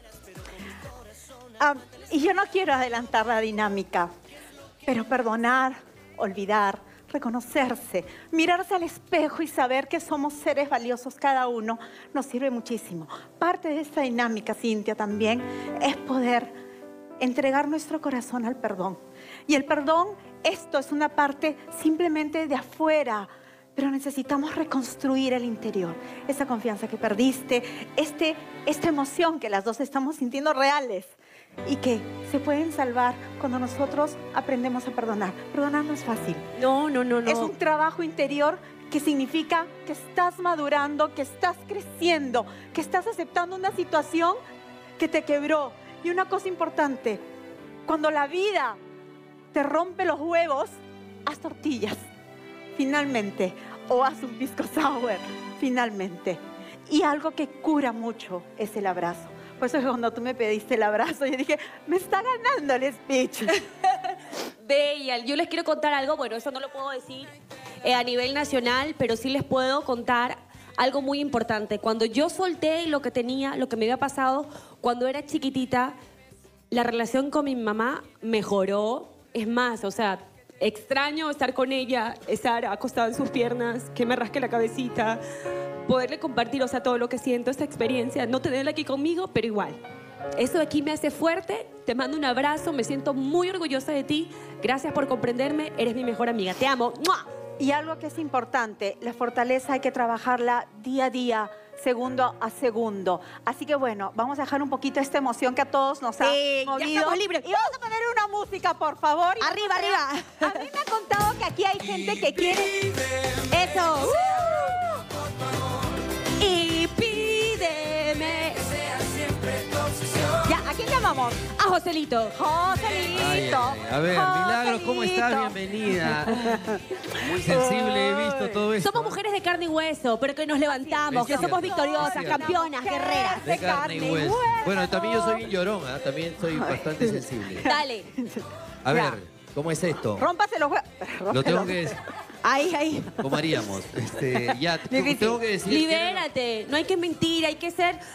Ah, y yo no quiero adelantar la dinámica, pero perdonar, olvidar, reconocerse, mirarse al espejo y saber que somos seres valiosos cada uno nos sirve muchísimo. Parte de esta dinámica, Cintia, también es poder entregar nuestro corazón al perdón. Y el perdón, esto es una parte simplemente de afuera, pero necesitamos reconstruir el interior. Esa confianza que perdiste, este, esta emoción que las dos estamos sintiendo reales y que se pueden salvar cuando nosotros aprendemos a perdonar. Perdonar no es fácil. No, no, no, no. Es un trabajo interior que significa que estás madurando, que estás creciendo, que estás aceptando una situación que te quebró. Y una cosa importante, cuando la vida te rompe los huevos, haz tortillas, finalmente, o haz un pisco sour, finalmente. Y algo que cura mucho es el abrazo. Por eso cuando tú me pediste el abrazo, yo dije, me está ganando el speech. Bella, yo les quiero contar algo, bueno, eso no lo puedo decir eh, a nivel nacional, pero sí les puedo contar algo muy importante. Cuando yo solté lo que tenía, lo que me había pasado, cuando era chiquitita, la relación con mi mamá mejoró. Es más, o sea, extraño estar con ella, estar acostada en sus piernas, que me rasque la cabecita, poderle compartir, o sea, todo lo que siento, esta experiencia, no tenerla aquí conmigo, pero igual. Eso de aquí me hace fuerte, te mando un abrazo, me siento muy orgullosa de ti. Gracias por comprenderme, eres mi mejor amiga. Te amo. ¡Mua! Y algo que es importante, la fortaleza hay que trabajarla día a día, segundo a segundo. Así que bueno, vamos a dejar un poquito esta emoción que a todos nos ha Sí, ya movido. estamos libres. Y vamos a poner una música, por favor. Y Arriba, vamos a- arriba. A mí me ha contado que aquí hay gente que quiere... Eso. Y pídeme. Ya, ¿a quién llamamos? A Joselito. Joselito. Ay, ay, ay. A ver, Milagros, ¿cómo estás? Joselito. Bienvenida. Muy sensible, he visto todo esto. Somos mujeres de carne y hueso, pero que nos levantamos, que Es somos cierto. victoriosas, Es campeonas, cierto. guerreras. De carne y hueso. Bueno, también yo soy bien llorón, ¿ah? También soy bastante sensible. Dale. A ver, ¿cómo es esto? Rómpase los huevos. Lo tengo que decir. Ahí, ahí. ¿Cómo haríamos? Este, ya, tengo que decir. Libérate. No hay que mentir, hay que ser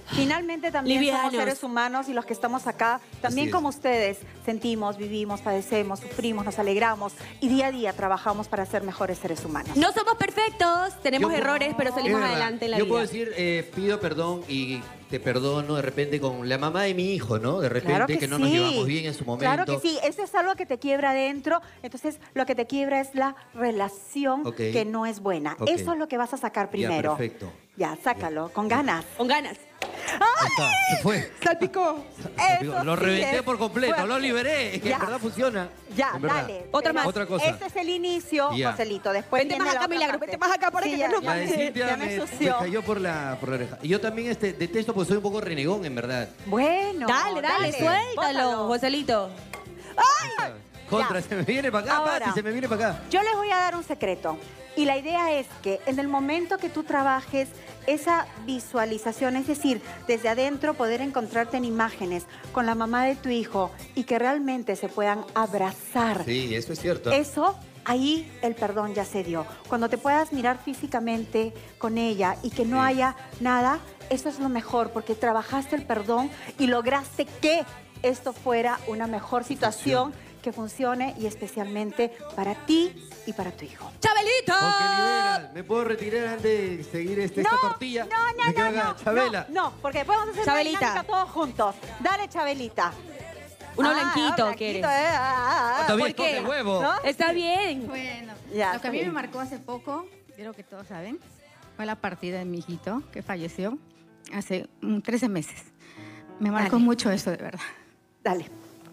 Finalmente también Livianos. somos seres humanos y los que estamos acá, también Así es. como ustedes, sentimos, vivimos, padecemos, sufrimos, nos alegramos y día a día trabajamos para ser mejores seres humanos. No somos perfectos, tenemos Yo- errores, pero Es salimos verdad. adelante en la Yo vida. puedo decir, eh, pido perdón y te perdono de repente con la mamá de mi hijo, ¿no? De repente Claro que, que, no sí. nos llevamos bien en su momento. Claro que sí, eso es algo que te quiebra adentro, entonces lo que te quiebra es la relación Ok. que no es buena. Ok. Eso es lo que vas a sacar Ya, primero. perfecto. Ya, sácalo, con ganas. Con ganas. Ahí está, se fue. ¡Salpicó! Eso Lo sí reventé es por completo, fuerte. lo liberé. Es que Ya. en verdad funciona. Ya, En verdad. dale. Otra más. Otra cosa. Este es el inicio, Ya. Joselito. Después Vente viene más la acá, otra Milagro, parte. vente más acá para Sí, que ya, no ya La de me- Cintia ya me, me me ensució. cayó por la, por la oreja. Y yo también este, detesto porque soy un poco renegón, en verdad. Bueno, Dale, dale, suéltalo, bótalo. Joselito. Contra, Ya. se me viene para acá, Ahora. Pati, se me viene para acá. Yo les voy a dar un secreto. Y la idea es que en el momento que tú trabajes esa visualización, es decir, desde adentro poder encontrarte en imágenes con la mamá de tu hijo y que realmente se puedan abrazar. Sí, eso es cierto. Eso, ahí el perdón ya se dio. Cuando te puedas mirar físicamente con ella y que no Sí. haya nada, eso es lo mejor, porque trabajaste el perdón y lograste que esto fuera una mejor situación que funcione y especialmente para ti y para tu hijo. ¡Chabelito! Porque libera. ¿Me puedo retirar antes de seguir este, esta tortilla? no, no, ¿De qué no, haga? no, Chabela. no, no, porque después vamos a hacer Chabelita. una dinámica todos juntos. Dale, Chabelita. Uno Ah, blanquito, blanquito, ¿quieres? eh, ah, ah, ah. Todavía ¿por qué? escoge el huevo. ¿No? Está bien. Bueno, Ya, lo que a mí está me bien. marcó hace poco, creo que todos saben, fue la partida de mi hijito que falleció hace mm, trece meses. Me marcó Dale. mucho eso, de verdad. Dale.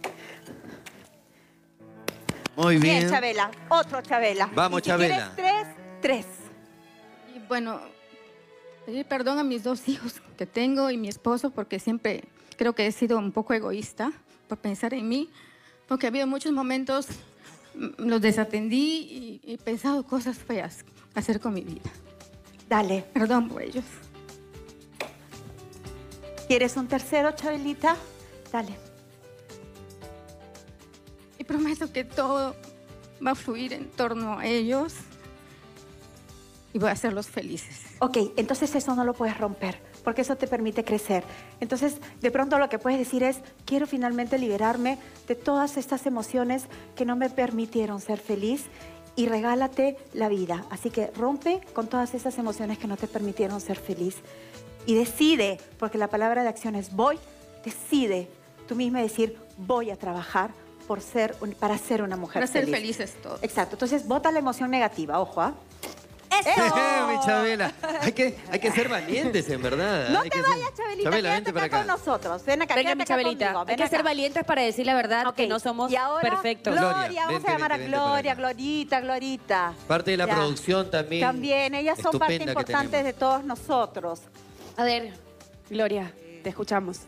Muy Bien, bien. Chabela. Otro Chabela. Vamos, Y si Chabela. quieres tres, tres. Y bueno, pedir perdón a mis dos hijos que tengo y mi esposo, porque siempre creo que he sido un poco egoísta por pensar en mí, porque ha habido muchos momentos, mm, los desatendí y he pensado cosas feas hacer con mi vida. Dale. Perdón por ellos. ¿Quieres un tercero, Chabelita? Dale. Y prometo que todo va a fluir en torno a ellos y voy a hacerlos felices. Ok, entonces eso no lo puedes romper, porque eso te permite crecer. Entonces, de pronto lo que puedes decir es, quiero finalmente liberarme de todas estas emociones que no me permitieron ser feliz y regálate la vida. Así que rompe con todas esas emociones que no te permitieron ser feliz y decide, porque la palabra de acción es voy, decide tú misma decir, voy a trabajar por ser un- para ser una mujer Para ser feliz. felices todos. Exacto, entonces bota la emoción negativa, ojo, ¿ah? Mi Chabela. Hay que, hay que ser valientes, en verdad. No Hay te que ser- vayas, Chabelita, Chabela, quédate vente para acá acá. con nosotros. Ven acá, Venga, quédate mi acá Chabelita. conmigo, Hay ven que ser acá. valientes para decir la verdad, Ok, que no somos y ahora, perfectos. Gloria, Gloria, vamos vente, a llamar vente, a vente para Gloria, acá. Glorita, Glorita. Parte de la Ya. producción también. También, ellas son parte estupenda que importante tenemos. de todos nosotros. A ver, Gloria, te escuchamos.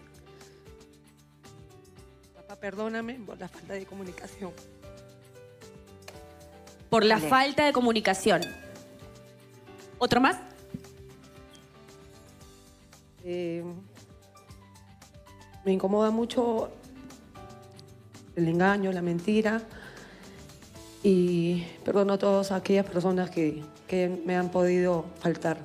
Papá, perdóname por la falta de comunicación. Por la Dale. falta de comunicación. ¿Otro más? Eh, me incomoda mucho el engaño, la mentira. Y perdono a todas aquellas personas que, que me han podido faltar.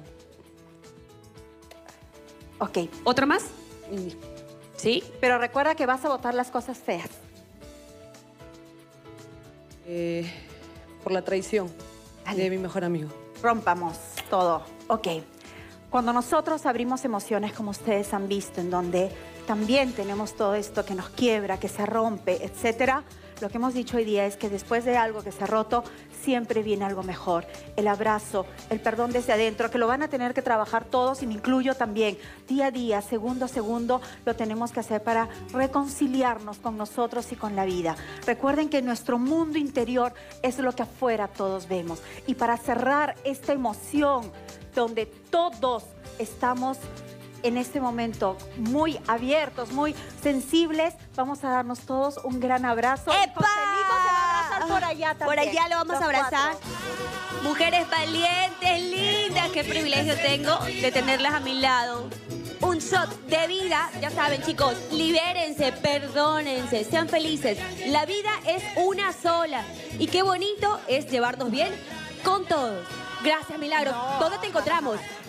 Ok, ¿Otro más? Y ¿Sí? pero recuerda que vas a votar las cosas feas. eh, por la traición Dale. de mi mejor amigo. Rompamos todo. Ok. Cuando nosotros abrimos emociones como ustedes han visto, en donde también tenemos todo esto que nos quiebra, que se rompe, etcétera, lo que hemos dicho hoy día es que después de algo que se ha roto, siempre viene algo mejor. El abrazo, el perdón desde adentro, que lo van a tener que trabajar todos y me incluyo también. Día a día, segundo a segundo, lo tenemos que hacer para reconciliarnos con nosotros y con la vida. Recuerden que nuestro mundo interior es lo que afuera todos vemos. Y para cerrar esta emoción, donde todos estamos en este momento muy abiertos, muy sensibles, vamos a darnos todos un gran abrazo. ¡Epa! Joselito se va a abrazar por allá Por también. allá lo vamos Los a abrazar. cuatro. Mujeres valientes, lindas, qué privilegio tengo de tenerlas a mi lado. Un shot de vida, ya saben chicos, libérense, perdónense, sean felices. La vida es una sola y qué bonito es llevarnos bien con todos. Gracias, Milagro. No, ¿Dónde te encontramos?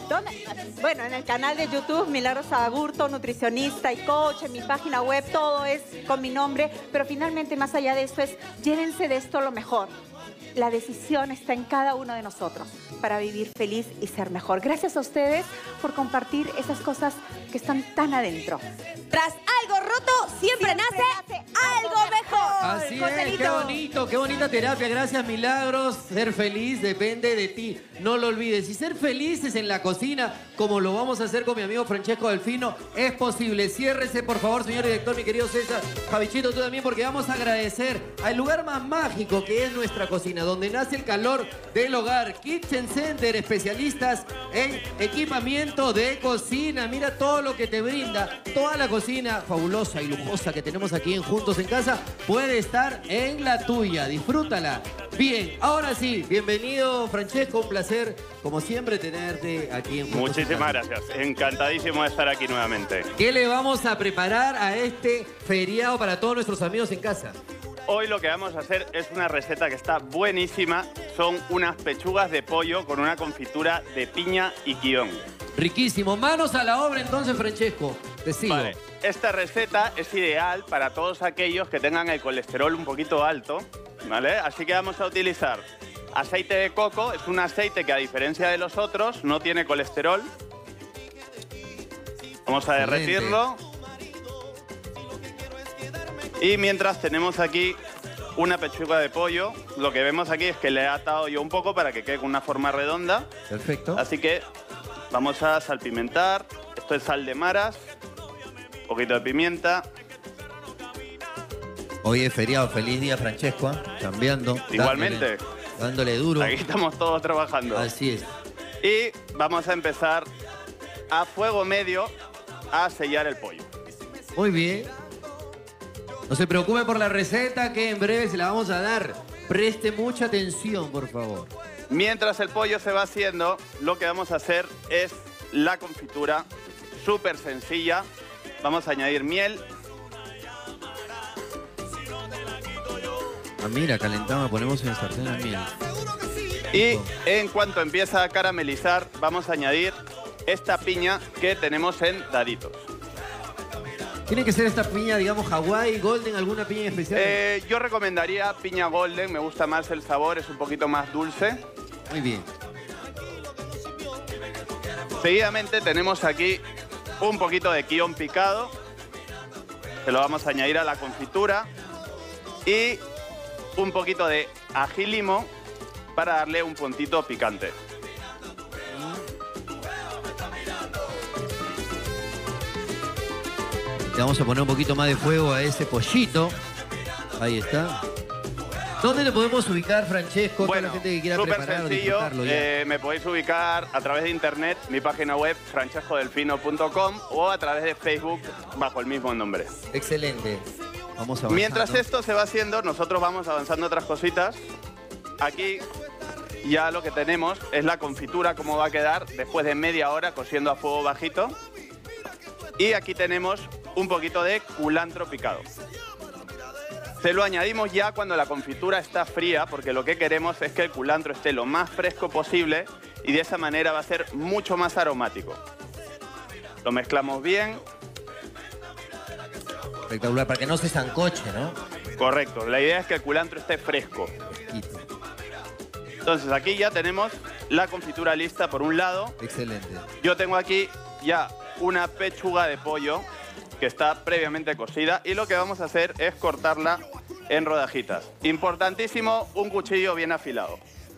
¿Dónde? Bueno, en el canal de YouTube, Milagros Agurto, nutricionista y coach, en mi página web, todo es con mi nombre, pero finalmente más allá de esto es, llévense de esto lo mejor. La decisión está en cada uno de nosotros para vivir feliz y ser mejor. Gracias a ustedes por compartir esas cosas que están tan adentro. Tras algo roto, siempre, siempre nace, nace algo mejor. Así es, qué bonito, qué bonita terapia. Gracias, Milagros. Ser feliz depende de ti. No lo olvides. Y ser felices en la cocina, como lo vamos a hacer con mi amigo Francesco Delfino, es posible. Ciérrese, por favor, señor director, mi querido César. Javichito, tú también, porque vamos a agradecer al lugar más mágico que es nuestra cocina, donde nace el calor del hogar. Kitchen Center, especialistas en equipamiento de cocina. Mira todo lo que te brinda. Toda la cocina fabulosa y lujosa que tenemos aquí en Juntos en Casa puede estar en la tuya. Disfrútala. Bien, ahora sí, bienvenido, Francesco. Un placer, como siempre, tenerte aquí en Juntos Muchísimas en Casa. gracias. Encantadísimo de estar aquí nuevamente. ¿Qué le vamos a preparar a este feriado para todos nuestros amigos en casa? Hoy lo que vamos a hacer es una receta que está buenísima. Son unas pechugas de pollo con una confitura de piña y guión. Riquísimo. Manos a la obra entonces, Francesco. Te sigo. Vale. Esta receta es ideal para todos aquellos que tengan el colesterol un poquito alto, ¿vale? Así que vamos a utilizar aceite de coco. Es un aceite que, a diferencia de los otros, no tiene colesterol. Vamos a derretirlo. Y mientras tenemos aquí una pechuga de pollo, lo que vemos aquí es que le he atado yo un poco para que quede con una forma redonda. Perfecto. Así que vamos a salpimentar. Esto es sal de maras, un poquito de pimienta. Hoy es feriado, feliz día, Francesco, ¿eh? Cambiando. Igualmente. Dándole, dándole duro. Aquí estamos todos trabajando. Así es. Y vamos a empezar a fuego medio a sellar el pollo. Muy bien. No se preocupe por la receta, que en breve se la vamos a dar. Preste mucha atención, por favor. Mientras el pollo se va haciendo, lo que vamos a hacer es la confitura, súper sencilla. Vamos a añadir miel. Ah, mira, calentamos, ponemos en el sartén la miel. Y en cuanto empieza a caramelizar, vamos a añadir esta piña que tenemos en daditos. ¿Tiene que ser esta piña, digamos, Hawaii, Golden, alguna piña en especial? Eh, yo recomendaría piña Golden, me gusta más el sabor, es un poquito más dulce. Muy bien. Seguidamente tenemos aquí un poquito de guión picado. Se lo vamos a añadir a la confitura. Y un poquito de ají limo para darle un puntito picante. Le vamos a poner un poquito más de fuego a ese pollito. Ahí está. ¿Dónde le podemos ubicar, Francesco? Bueno, toda la gente que quiera súper preparar o sencillo. disfrutarlo ya. Eh, me podéis ubicar a través de internet, mi página web, francesco delfino punto com, o a través de Facebook bajo el mismo nombre. Excelente. Vamos avanzando. Mientras esto se va haciendo, nosotros vamos avanzando otras cositas. Aquí ya lo que tenemos es la confitura, cómo va a quedar después de media hora cociendo a fuego bajito. Y aquí tenemos un poquito de culantro picado. Se lo añadimos ya cuando la confitura está fría, porque lo que queremos es que el culantro esté lo más fresco posible y de esa manera va a ser mucho más aromático. Lo mezclamos bien. Espectacular, para que no se sancoche, ¿no? Correcto, la idea es que el culantro esté fresco. Entonces aquí ya tenemos la confitura lista por un lado. Excelente. Yo tengo aquí ya una pechuga de pollo que está previamente cocida y lo que vamos a hacer es cortarla en rodajitas. Importantísimo, un cuchillo bien afilado.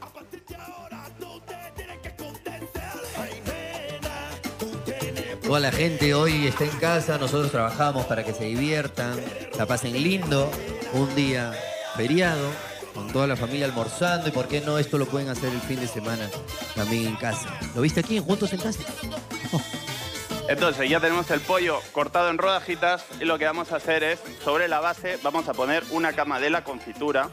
Toda la gente hoy está en casa, nosotros trabajamos para que se diviertan, la pasen lindo, un día feriado, con toda la familia almorzando, y por qué no, esto lo pueden hacer el fin de semana también en casa. ¿Lo viste aquí, en Juntos en Casa? Oh. Entonces ya tenemos el pollo cortado en rodajitas y lo que vamos a hacer es, sobre la base, vamos a poner una cama de la confitura.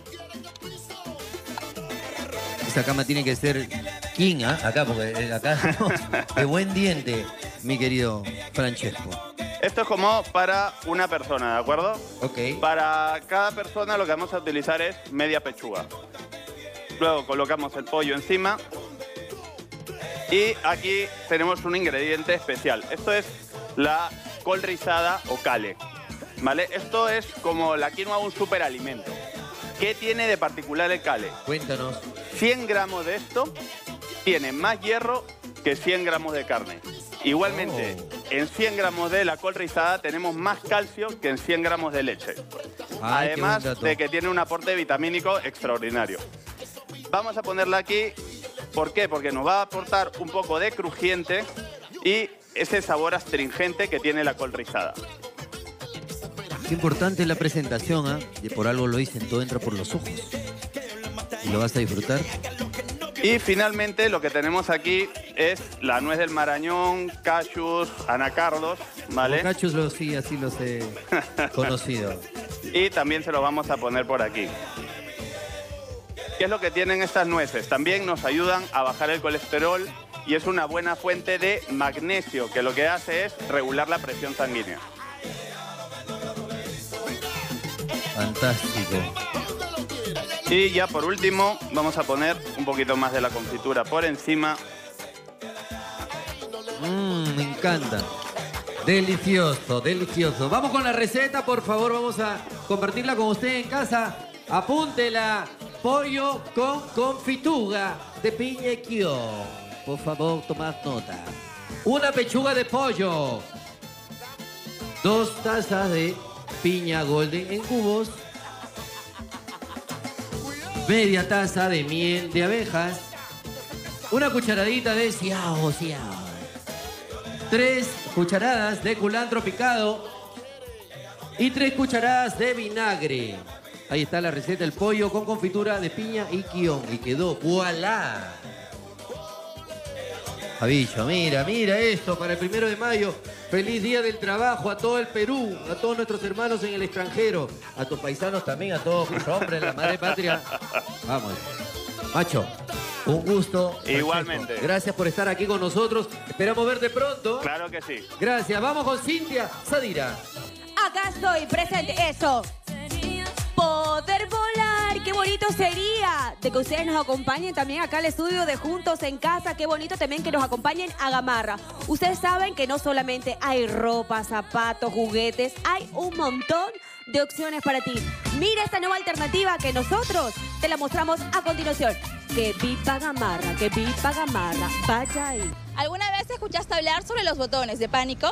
Esa cama tiene que ser king, ¿eh? Acá, porque acá no, de buen diente, mi querido Francesco. Esto es como para una persona, ¿de acuerdo? Ok. Para cada persona lo que vamos a utilizar es media pechuga. Luego colocamos el pollo encima. Y aquí tenemos un ingrediente especial. Esto es la col rizada o cale, ¿vale? Esto es como la quinoa, un superalimento. ¿Qué tiene de particular el cale? Cuéntanos. cien gramos de esto tiene más hierro que cien gramos de carne. Igualmente, oh. en cien gramos de la col rizada tenemos más calcio que en cien gramos de leche. Ay, además de que tiene un aporte vitamínico extraordinario. Vamos a ponerla aquí. ¿Por qué? Porque nos va a aportar un poco de crujiente y ese sabor astringente que tiene la col rizada. Qué importante es la presentación, ¿eh? Y por algo lo dicen, todo entra por los ojos. ¿Y lo vas a disfrutar? Y finalmente lo que tenemos aquí es la nuez del marañón, cashews, anacardos, ¿vale? Los cashews los, sí, así los he conocido. Y también se lo vamos a poner por aquí. ¿Qué es lo que tienen estas nueces? También nos ayudan a bajar el colesterol y es una buena fuente de magnesio, que lo que hace es regular la presión sanguínea. Fantástico. Y ya por último vamos a poner un poquito más de la confitura por encima. Mmm, me encanta. Delicioso, delicioso. Vamos con la receta, por favor, vamos a compartirla con usted en casa. Apúntela. Pollo con confitura de piña y guión. Por favor, tomad nota. Una pechuga de pollo. Dos tazas de piña golden en cubos. Media taza de miel de abejas. Una cucharadita de ciao, ciao. Tres cucharadas de culantro picado. Y tres cucharadas de vinagre. Ahí está la receta, el pollo con confitura de piña y guión. Y quedó, ¡voilá! Javillo, mira, mira esto para el primero de mayo. Feliz Día del Trabajo a todo el Perú, a todos nuestros hermanos en el extranjero, a tus paisanos también, a todos los hombres, la madre patria. Vamos. Macho, un gusto. Igualmente. Perfecto. Gracias por estar aquí con nosotros. Esperamos verte pronto. Claro que sí. Gracias. Vamos con Cintia Sadira. Acá estoy, presente. Eso. Poder volar, qué bonito sería de que ustedes nos acompañen también acá al estudio de Juntos en Casa. Qué bonito también que nos acompañen a Gamarra. Ustedes saben que no solamente hay ropa, zapatos, juguetes, hay un montón de opciones para ti. Mira esta nueva alternativa que nosotros te la mostramos a continuación. Que viva Gamarra, que viva Gamarra. Vaya ahí. ¿Alguna vez escuchaste hablar sobre los botones de pánico?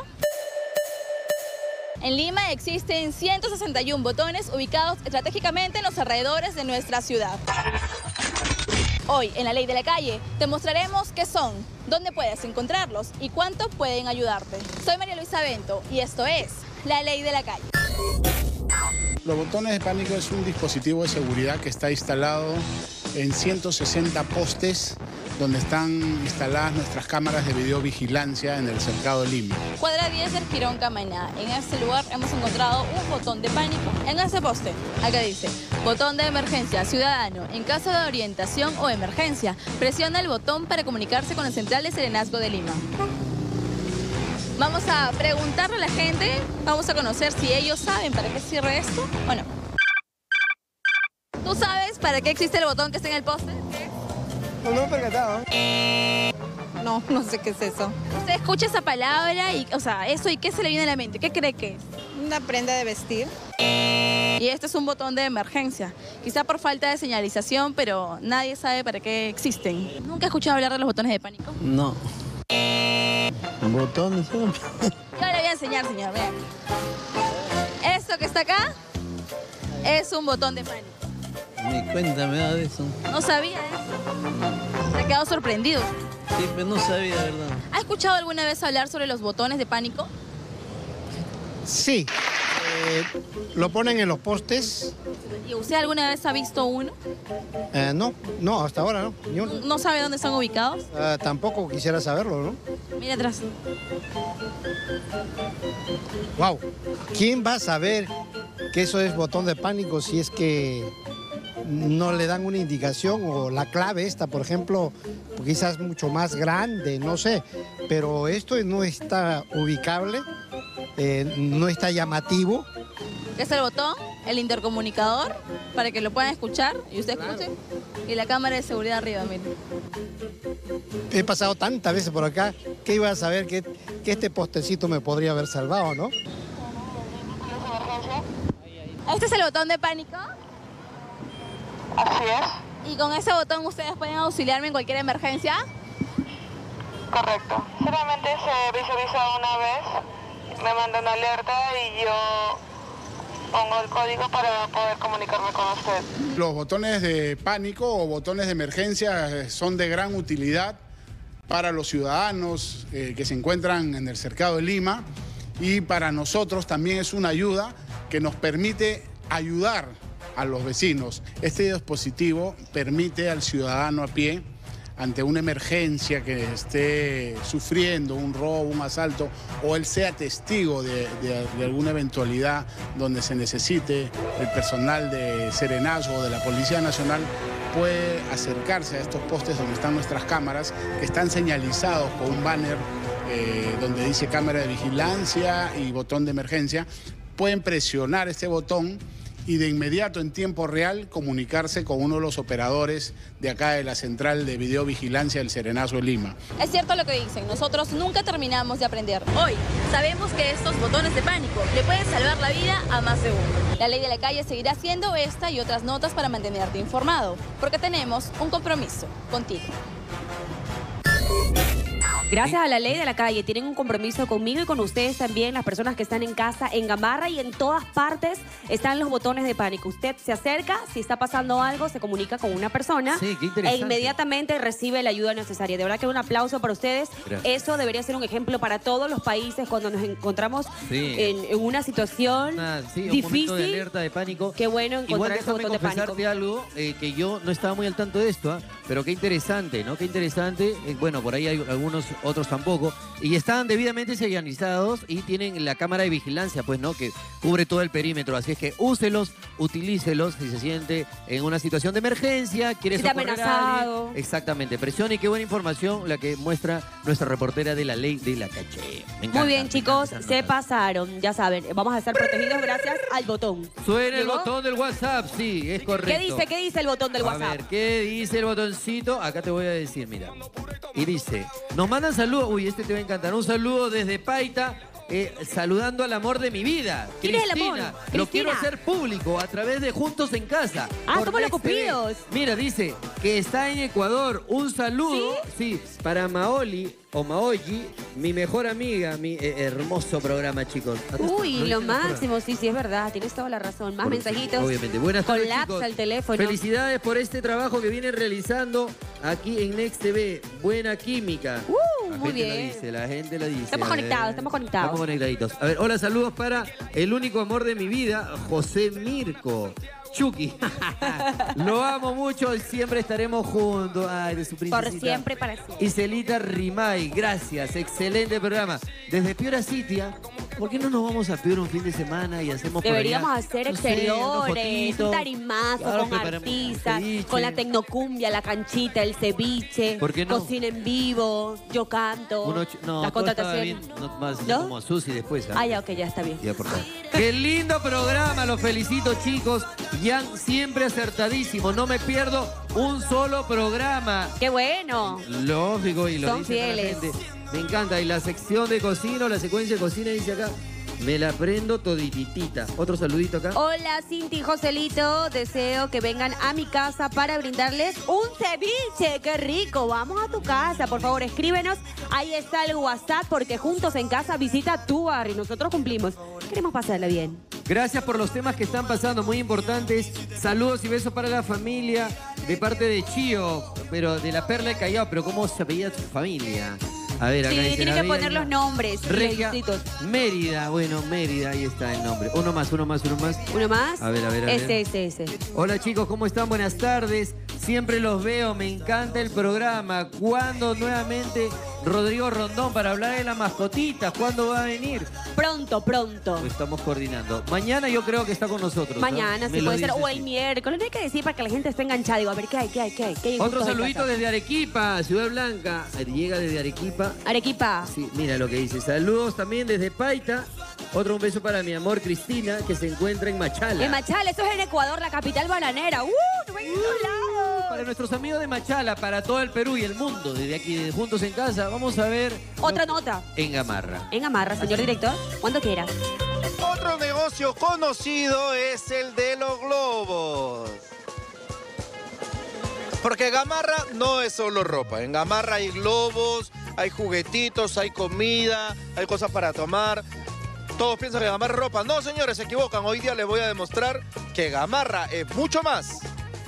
En Lima existen ciento sesenta y uno botones ubicados estratégicamente en los alrededores de nuestra ciudad. Hoy, en La Ley de la Calle, te mostraremos qué son, dónde puedes encontrarlos y cuánto pueden ayudarte. Soy María Luisa Bento y esto es La Ley de la Calle. Los botones de pánico es un dispositivo de seguridad que está instalado en ciento sesenta postes donde están instaladas nuestras cámaras de videovigilancia en el cercado de Lima. Cuadra diez del Jirón Camaná. En este lugar hemos encontrado un botón de pánico en ese poste. Acá dice, botón de emergencia ciudadano. En caso de orientación o emergencia, presiona el botón para comunicarse con la central de serenazgo de Lima. Vamos a preguntarle a la gente, vamos a conocer si ellos saben para qué sirve esto o no. ¿Tú sabes para qué existe el botón que está en el poste? No me he percatado. No, no sé qué es eso. Usted escucha esa palabra y, o sea, eso y qué se le viene a la mente. ¿Qué cree que es? Una prenda de vestir. Y este es un botón de emergencia. Quizá por falta de señalización, pero nadie sabe para qué existen. ¿Nunca he escuchado hablar de los botones de pánico? No. ¿Botones? Yo le voy a enseñar, señor. Vean. Esto que está acá es un botón de pánico. Ni cuenta me da de eso. No sabía eso. Se ha quedado sorprendido. Sí, pero no sabía, de verdad. ¿Ha escuchado alguna vez hablar sobre los botones de pánico? Sí. Eh, lo ponen en los postes. ¿Y usted alguna vez ha visto uno? Eh, no, no, hasta ahora no. Ni uno. ¿No sabe dónde están ubicados? Eh, tampoco quisiera saberlo, ¿no? Mira atrás. Wow. ¿Quién va a saber que eso es botón de pánico si es que no le dan una indicación o la clave esta, por ejemplo, quizás mucho más grande, no sé, pero esto no está ubicable, eh, no está llamativo. ¿Qué es el botón? El intercomunicador, para que lo puedan escuchar y usted escuche. Y la cámara de seguridad arriba, miren. he pasado tantas veces por acá que iba a saber que, que este postecito me podría haber salvado, ¿no? ¿Este es el botón de pánico? Así es. ¿Y con ese botón ustedes pueden auxiliarme en cualquier emergencia? Correcto. Solamente se visualiza una vez, me manda una alerta y yo pongo el código para poder comunicarme con usted. Los botones de pánico o botones de emergencia son de gran utilidad para los ciudadanos eh, que se encuentran en el cercado de Lima, y para nosotros también es una ayuda que nos permite ayudar a los vecinos. Este dispositivo permite al ciudadano a pie, ante una emergencia que esté sufriendo, un robo, un asalto, o él sea testigo de, de, de alguna eventualidad donde se necesite el personal de Serenazgo o de la Policía Nacional, puede acercarse a estos postes donde están nuestras cámaras, que están señalizados con un banner eh, donde dice cámara de vigilancia y botón de emergencia. Pueden presionar este botón y de inmediato, en tiempo real, comunicarse con uno de los operadores de acá de la central de videovigilancia del Serenazgo de Lima. Es cierto lo que dicen, nosotros nunca terminamos de aprender. Hoy sabemos que estos botones de pánico le pueden salvar la vida a más de uno. La Ley de la Calle seguirá haciendo esta y otras notas para mantenerte informado, porque tenemos un compromiso contigo. Gracias a la Ley de la Calle tienen un compromiso conmigo y con ustedes también, las personas que están en casa, en Gamarra y en todas partes están los botones de pánico. Usted se acerca, si está pasando algo, se comunica con una persona Sí, qué interesante. e inmediatamente recibe la ayuda necesaria. De verdad que un aplauso para ustedes. Gracias. Eso debería ser un ejemplo para todos los países cuando nos encontramos Sí. en, en una situación Una- sí, un difícil. momento de alerta, de pánico. Qué bueno Igual encontrar ese déjame botón de pánico. confesarte algo, eh, que yo no estaba muy al tanto de esto, ¿ah? Pero qué interesante, ¿no? Qué interesante. Eh, bueno, por ahí hay algunos otros tampoco. Y están debidamente señalizados y tienen la cámara de vigilancia, pues, ¿no? Que cubre todo el perímetro. Así es que úselos, utilícelos si se siente en una situación de emergencia, quiere Si te ha socorrer a amenazado. alguien. Exactamente. Presione y qué buena información la que muestra nuestra reportera de la Ley de la Calle. Me encanta, Muy bien, me chicos, encanta. se pasaron. Ya saben, vamos a estar protegidos gracias al botón. Suena el ¿Llegó? botón del WhatsApp, sí, es correcto. ¿Qué dice? ¿Qué dice el botón del A WhatsApp? ver, ¿qué dice el botoncito? Acá te voy a decir, mira. Y dice, nos mandan saludos. Uy, este te va a encantar. Un saludo desde Paita, eh, saludando al amor de mi vida. ¿Quién es el Cristina. amor? Lo Cristina. quiero hacer público a través de Juntos en Casa. Ah, por somos los Next T V. cupidos. Mira, dice que está en Ecuador. Un saludo, sí, para Maoli o Maoyi, mi mejor amiga, mi eh, hermoso programa, chicos. Acá está, Uy, ¿no lo viste el programa? máximo, sí, sí, es verdad, tienes toda la razón. Más Por- mensajitos. Obviamente. Buenas tardes, Colapsa chicos. el teléfono. Felicidades por este trabajo que vienen realizando aquí en Next T V. Buena química. Uh, la muy gente bien. la dice, la gente la dice. Estamos A ver. conectados, estamos conectados. Estamos conectaditos. A ver, hola, saludos para el único amor de mi vida, José Mirko. Chucky. Lo amo mucho y siempre estaremos juntos. Ay, de su princesita. Por siempre, para siempre. Y Celita Rimay, gracias, excelente programa. Desde Piura Citia, ¿por qué no nos vamos a Piura un fin de semana y hacemos por Deberíamos allá, hacer no sé, unas exteriores, fotitos? un tarimazo Claro, con preparamos artistas, ceviche. con la tecnocumbia, la canchita, el ceviche, ¿Por qué no? cocina en vivo, yo canto, Uno ch- no, las todo estaba contrataciones. bien, no, más ¿No? como Susi después. ¿ah? Ah, ya, ok, ya está bien. Ya, por favor. Qué lindo programa, los felicito, chicos. Jan siempre acertadísimo, no me pierdo un solo programa. Qué bueno. Lógico, y lo Son dice toda la fieles. gente. Me encanta. Y la sección de cocina, o la secuencia de cocina, dice acá, me la prendo todititita. Otro saludito acá. Hola, Cinti y Joselito. Deseo que vengan a mi casa para brindarles un ceviche. ¡Qué rico! Vamos a tu casa. Por favor, escríbenos. Ahí está el WhatsApp, porque Juntos en Casa visita tu barrio. Nosotros cumplimos. Queremos pasarla bien. Gracias por los temas que están pasando, muy importantes. Saludos y besos para la familia de parte de Chío, pero de la Perla de Callao. Pero ¿cómo se apellida tu familia? A ver, acá Sí, dice, tienen la que bella poner los Lina. nombres. y los Regia distritos. Mérida, bueno, Mérida, ahí está el nombre. Uno más, uno más, uno más. ¿Uno más? A ver, a ver, a ver. Ese, ese, ese. Hola chicos, ¿cómo están? Buenas tardes. Siempre los veo, me encanta el programa. ¿Cuándo nuevamente Rodrigo Rondón para hablar de las mascotitas? ¿Cuándo va a venir? Pronto, pronto. Lo estamos coordinando. Mañana yo creo que está con nosotros. ¿no? Mañana, Me sí lo puede ser. dice, O el sí. miércoles. No hay que decir para que la gente esté enganchada. Digo, a ver, ¿qué hay? ¿Qué hay? ¿Qué hay? ¿Qué hay en Otro Juntos en saludito Casa? desde Arequipa, Ciudad Blanca. Llega desde Arequipa. Arequipa. Sí, mira lo que dice. Saludos también desde Paita. Otro un beso para mi amor Cristina, que se encuentra en Machala. En Machala, eso es en Ecuador, la capital bananera. ¡Uh! ¡No ven en todos lados! para nuestros amigos de Machala, para todo el Perú y el mundo, desde aquí, de Juntos en Casa, vamos a ver... Otra nota. En Gamarra. En Gamarra, señor director, cuando quiera. Otro negocio conocido es el de los globos. Porque Gamarra no es solo ropa. En Gamarra hay globos, hay juguetitos, hay comida, hay cosas para tomar. Todos piensan que Gamarra es ropa. No, señores, se equivocan. Hoy día les voy a demostrar que Gamarra es mucho más.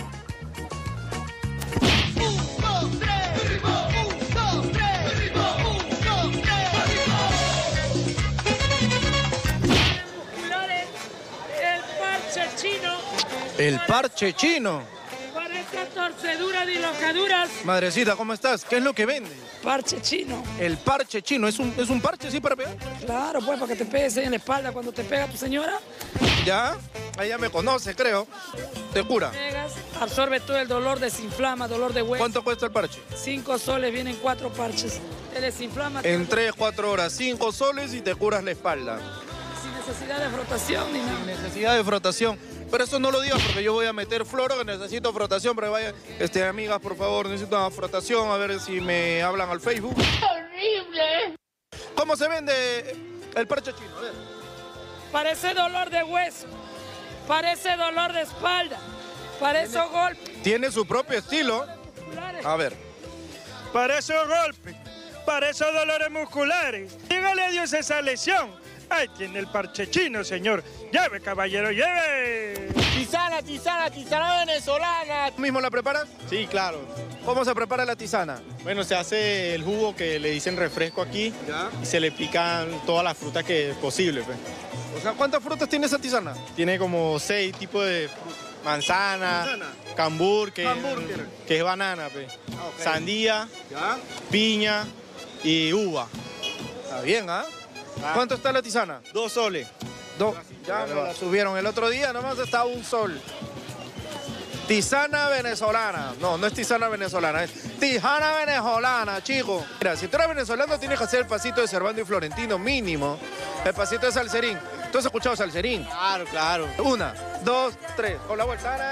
El parche chino. El parche chino. Parece torceduras y locaduras. Madrecita, ¿cómo estás? ¿Qué es lo que vende? Parche chino. El parche chino. ¿Es un, es un parche así para pegar? Claro, pues para que te pegues ahí en la espalda cuando te pega tu señora. Ya, ella me conoce, creo. Te cura. Pegas, absorbe todo el dolor, desinflama, dolor de hueso. ¿Cuánto cuesta el parche? Cinco soles, vienen cuatro parches. Te desinflama. En tres, cuatro horas, cinco soles y te curas la espalda. Sin necesidad de frotación ni nada. Sin necesidad de frotación. Pero eso no lo digas porque yo voy a meter floro, que necesito frotación, pero vaya, este, amigas, por favor, necesito una frotación, a ver si me hablan al Facebook. ¡Horrible! ¿Cómo se vende el parche chino? A ver. Parece dolor de hueso, parece dolor de espalda, parece golpe. Tiene su propio estilo. A ver. Parece golpe, parece dolores musculares. Dígale adiós a esa lesión. Ahí tiene el parche chino, señor. Lleve, caballero, lleve. Tisana, tisana, tisana venezolana. ¿Tú mismo la preparas? Sí, claro. ¿Cómo se prepara la tisana? Bueno, se hace el jugo que le dicen refresco aquí. ¿Ya? Y se le pican todas las frutas que es posible. Pues. O sea, ¿cuántas frutas tiene esa tisana? Tiene como seis tipos de manzana, manzana. Cambur, que, que es banana, pues. Ah, okay. Sandía, ¿ya? Piña y uva. Está bien, ¿ah? ¿eh? Ah. ¿Cuánto está la tisana? Dos soles. Dos. Ya me la subieron el otro día, nomás está un sol. Tisana venezolana. No, no es tisana venezolana, es tisana venezolana, chico. Mira, si tú eres venezolano tienes que hacer el pasito de Servando y Florentino mínimo. El pasito de Salserín. ¿Tú has escuchado Salserín? Claro, claro. Una, dos, tres. Con la vuelta.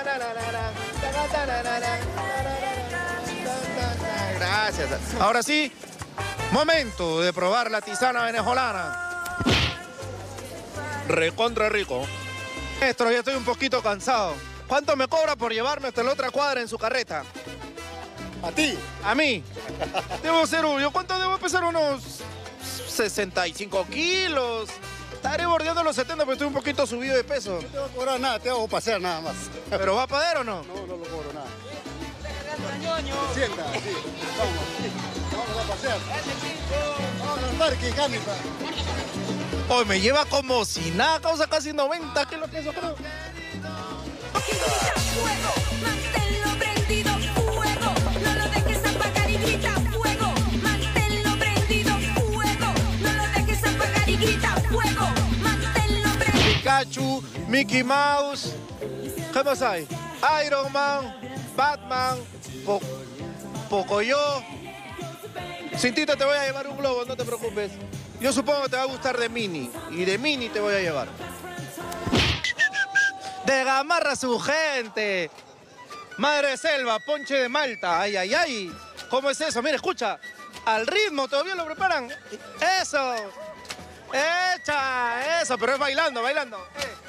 Gracias. Ahora sí. Momento de probar la tisana venezolana. Recontra rico. Maestro, ya estoy un poquito cansado. ¿Cuánto me cobra por llevarme hasta la otra cuadra en su carreta? ¿A ti? A mí. Debo ser yo. ¿Cuánto debo pesar? Unos sesenta y cinco kilos. Estaré bordeando los setenta, pero estoy un poquito subido de peso. No te voy a cobrar nada, te hago pasear nada más. ¿Pero va a poder o no? No, no lo cobro nada. Sienta, sí. Vamos. Vamos a pasear. Vamos al parque, Cánica. Hoy me lleva como si nada, causa casi noventa kilos que eso creo. Manténlo prendido, fuego. No lo dejes apagar y grita fuego. Manténlo prendido, fuego. No lo dejes apagar y grita fuego. Manténlo prendido. Pikachu, Mickey Mouse. ¿Qué más hay? Iron Man, Batman, po Pocoyo. Cintita, te voy a llevar un globo, no te preocupes. Yo supongo que te va a gustar de Mini. Y de Mini te voy a llevar. De Gamarra su gente. Madre selva, ponche de Malta. Ay, ay, ay. ¿Cómo es eso? Mira, escucha. Al ritmo, todavía lo preparan. Eso. Echa, eso. Pero es bailando, bailando.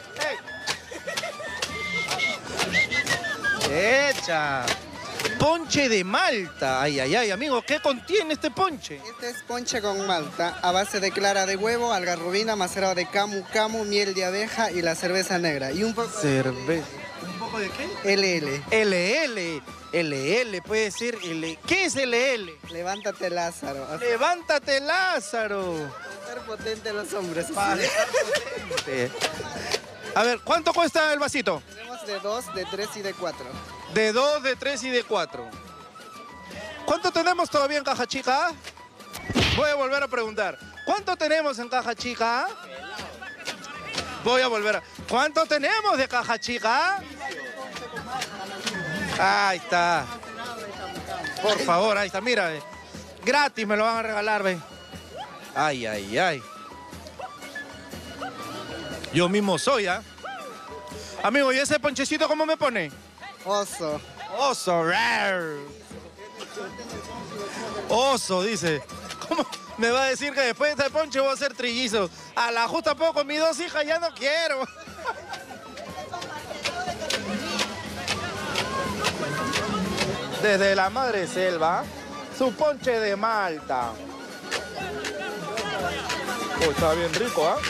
Ey, ey. Echa. Ponche de Malta. Ay, ay, ay, amigo, ¿qué contiene este ponche? Este es ponche con malta, a base de clara de huevo, algarrobina, macerado de camu camu, miel de abeja y la cerveza negra. Y un poco Cerveza. de... ¿Un poco de qué? L L. L L. L L, puede ser L. ¿Qué es L L? Levántate, Lázaro. Levántate, Lázaro. Ser potente los hombres. Para estar potente. A ver, ¿cuánto cuesta el vasito? Tenemos de dos, de tres y de cuatro. De dos, de tres y de cuatro. ¿Cuánto tenemos todavía en caja chica? Voy a volver a preguntar. ¿Cuánto tenemos en caja chica? Voy a volver a... ¿Cuánto tenemos de caja chica? Ahí está. Por favor, ahí está. Mira, eh. gratis me lo van a regalar, ve. Ay, ay, ay. Yo mismo soy, ¿ah? ¿eh? Amigo, ¿y ese ponchecito cómo me pone? Oso. Oso, rar. Oso, dice. ¿Cómo me va a decir que después de este ponche voy a ser trillizo? A la justa puedo con mis dos hijas, ya no quiero. Desde la madre selva, su ponche de Malta. Oh, está bien rico, ¿ah?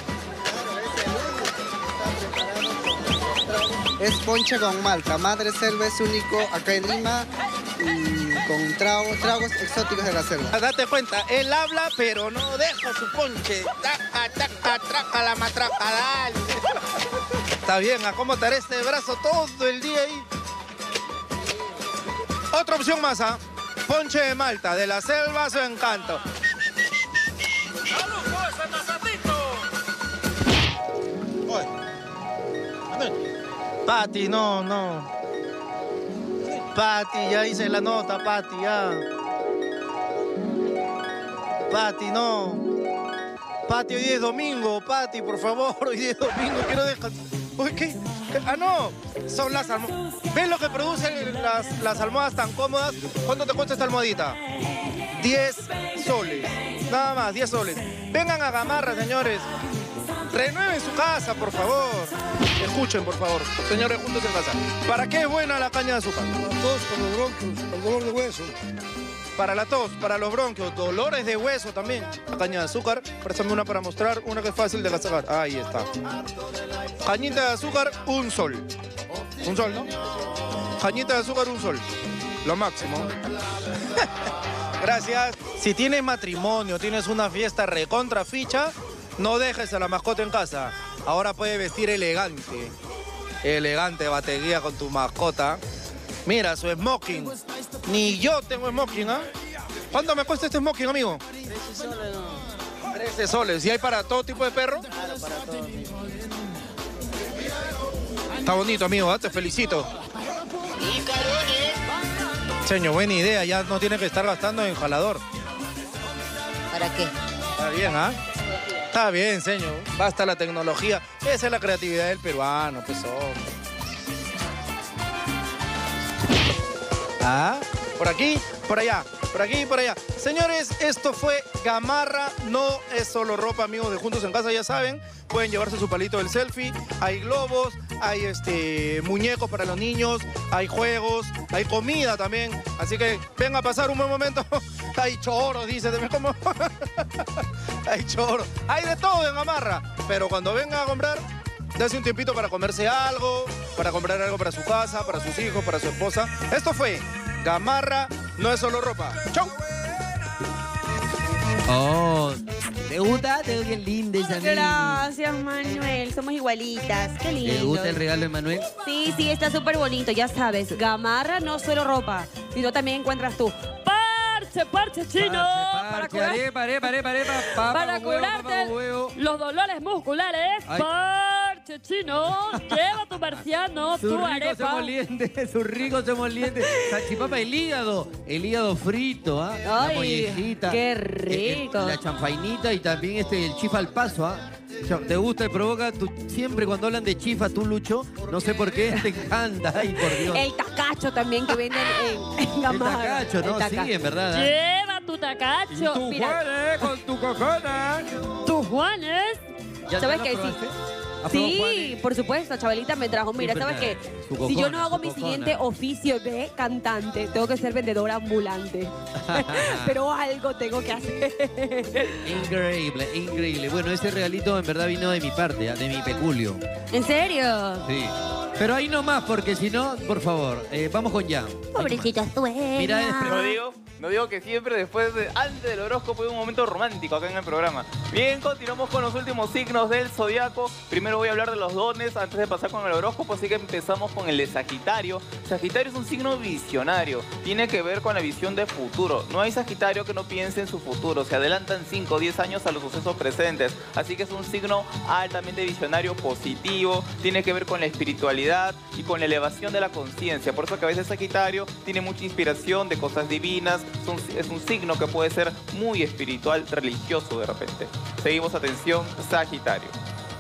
Es ponche con Malta. Madre selva es único acá en Lima y con tragos, tragos exóticos de la selva. Date cuenta, él habla pero no deja su ponche. Taca, taca, traca la matraca, dale. Está bien, ¿a cómo estará este brazo todo el día ahí? Otra opción más, ¿ah? Ponche de Malta, de la selva su encanto. Pati, no, no. Pati, ya hice la nota, Pati, ya. Pati, no. Pati, hoy es domingo, Pati, por favor, hoy es domingo, quiero dejar... Uy, ¿qué? ¿Qué? Ah, no, son las almohadas. ¿Ves lo que producen las, las almohadas tan cómodas? ¿Cuánto te cuesta esta almohadita? diez soles, nada más, diez soles. Vengan a Gamarra, señores. Renueven su casa, por favor. Escuchen, por favor, señores, juntos en casa. ¿Para qué es buena la caña de azúcar? Para la tos, para los bronquios, para el dolor de hueso. Para la tos, para los bronquios, dolores de hueso también. La caña de azúcar, préstame una para mostrar, una que es fácil de sacar. Ahí está. Cañita de azúcar, un sol. Un sol, ¿no? Cañita de azúcar, un sol. Lo máximo. Gracias. Si tienes matrimonio, tienes una fiesta recontra ficha, no dejes a la mascota en casa. Ahora puedes vestir elegante. Elegante, batería con tu mascota. Mira, su smoking. Ni yo tengo smoking, ¿ah? ¿Cuánto me cuesta este smoking, amigo? trece soles, no. trece soles. ¿Y hay para todo tipo de perro? Claro, para todo. Está bonito, amigo, ¿eh? Te felicito. Señor, buena idea. Ya no tiene que estar gastando en jalador. ¿Para qué? Está bien, ¿ah? Está bien, señor. Basta la tecnología. Esa es la creatividad del peruano, pues, hombre. Ah, por aquí, por allá, por aquí y por allá. Señores, esto fue Gamarra, no es solo ropa, amigos de Juntos en Casa, ya saben. Pueden llevarse su palito del selfie. Hay globos, hay este, muñecos para los niños, hay juegos, hay comida también. Así que venga a pasar un buen momento. Hay choros, dice, ¿cómo? Hay choros, hay de todo en Gamarra. Pero cuando vengan a comprar, dase un tiempito para comerse algo, para comprar algo para su casa, para sus hijos, para su esposa. Esto fue Gamarra, no es solo ropa. ¡Chau! Oh, ¿te gusta? Te veo bien linda esa niña. Gracias, Manuel. Somos igualitas. Qué lindo. ¿Te gusta el regalo de Manuel? Sí, sí, está súper bonito. Ya sabes, Gamarra no solo ropa, sino también encuentras tú. ¡Parche, parche chino! Parche, para parche, curar- arepa, arepa, arepa, arepa, papa para con huevo, curarte papa con huevo. los dolores musculares. Ay. Parche chino. Lleva tu marciano, Su tu rico arepa. semoliente, su rico semoliente. Salchipapa, el hígado, el hígado frito, ¿ah? La Ay, mollejita. qué el- el- rico. La chanfainita y también este, el chifa al paso, ¿ah? ¿Te gusta y provoca? Tú, siempre cuando hablan de chifa, tú, Lucho, no sé por qué, te encanta. Ay, por Dios. El tacacho también que venden en, en El Gamarra. tacacho, ¿no? El taca- Sí, en verdad. ¿ah? Lleva tu tacacho. Tu Mira, Juanes, con tu cocona. tus Juanes. ¿Ya ¿Sabes te qué? lo Sí. probaste? ¿Has probado Sí, Juanes? por supuesto, Chabelita me trajo. Mira, Siempre ¿sabes qué? trae su Si yo cocona, no hago su mi cocona. siguiente oficio de cantante, tengo que ser vendedora ambulante. Pero algo tengo que hacer. Increíble, increíble. Bueno, ese regalito en verdad vino de mi parte, ¿ah? De mi peculio. ¿En serio? Sí. Pero ahí nomás, porque si no, por favor, eh, vamos con Jan. Pobrecita sueña. Mira, es No digo, no digo que siempre después de, antes del horóscopo hay un momento romántico acá en el programa. Bien, continuamos con los últimos signos del zodiaco. Primero voy a hablar de los dones antes de pasar con el horóscopo, así que empezamos con el de Sagitario. Sagitario es un signo visionario, tiene que ver con la visión de futuro. No hay Sagitario que no piense en su futuro, se adelantan cinco o diez años a los sucesos presentes, así que es un signo altamente visionario, positivo, tiene que ver con la espiritualidad y con la elevación de la conciencia. Por eso que a veces Sagitario tiene mucha inspiración de cosas divinas, es un, es un signo que puede ser muy espiritual, religioso de repente. Seguimos, atención, Sagitario.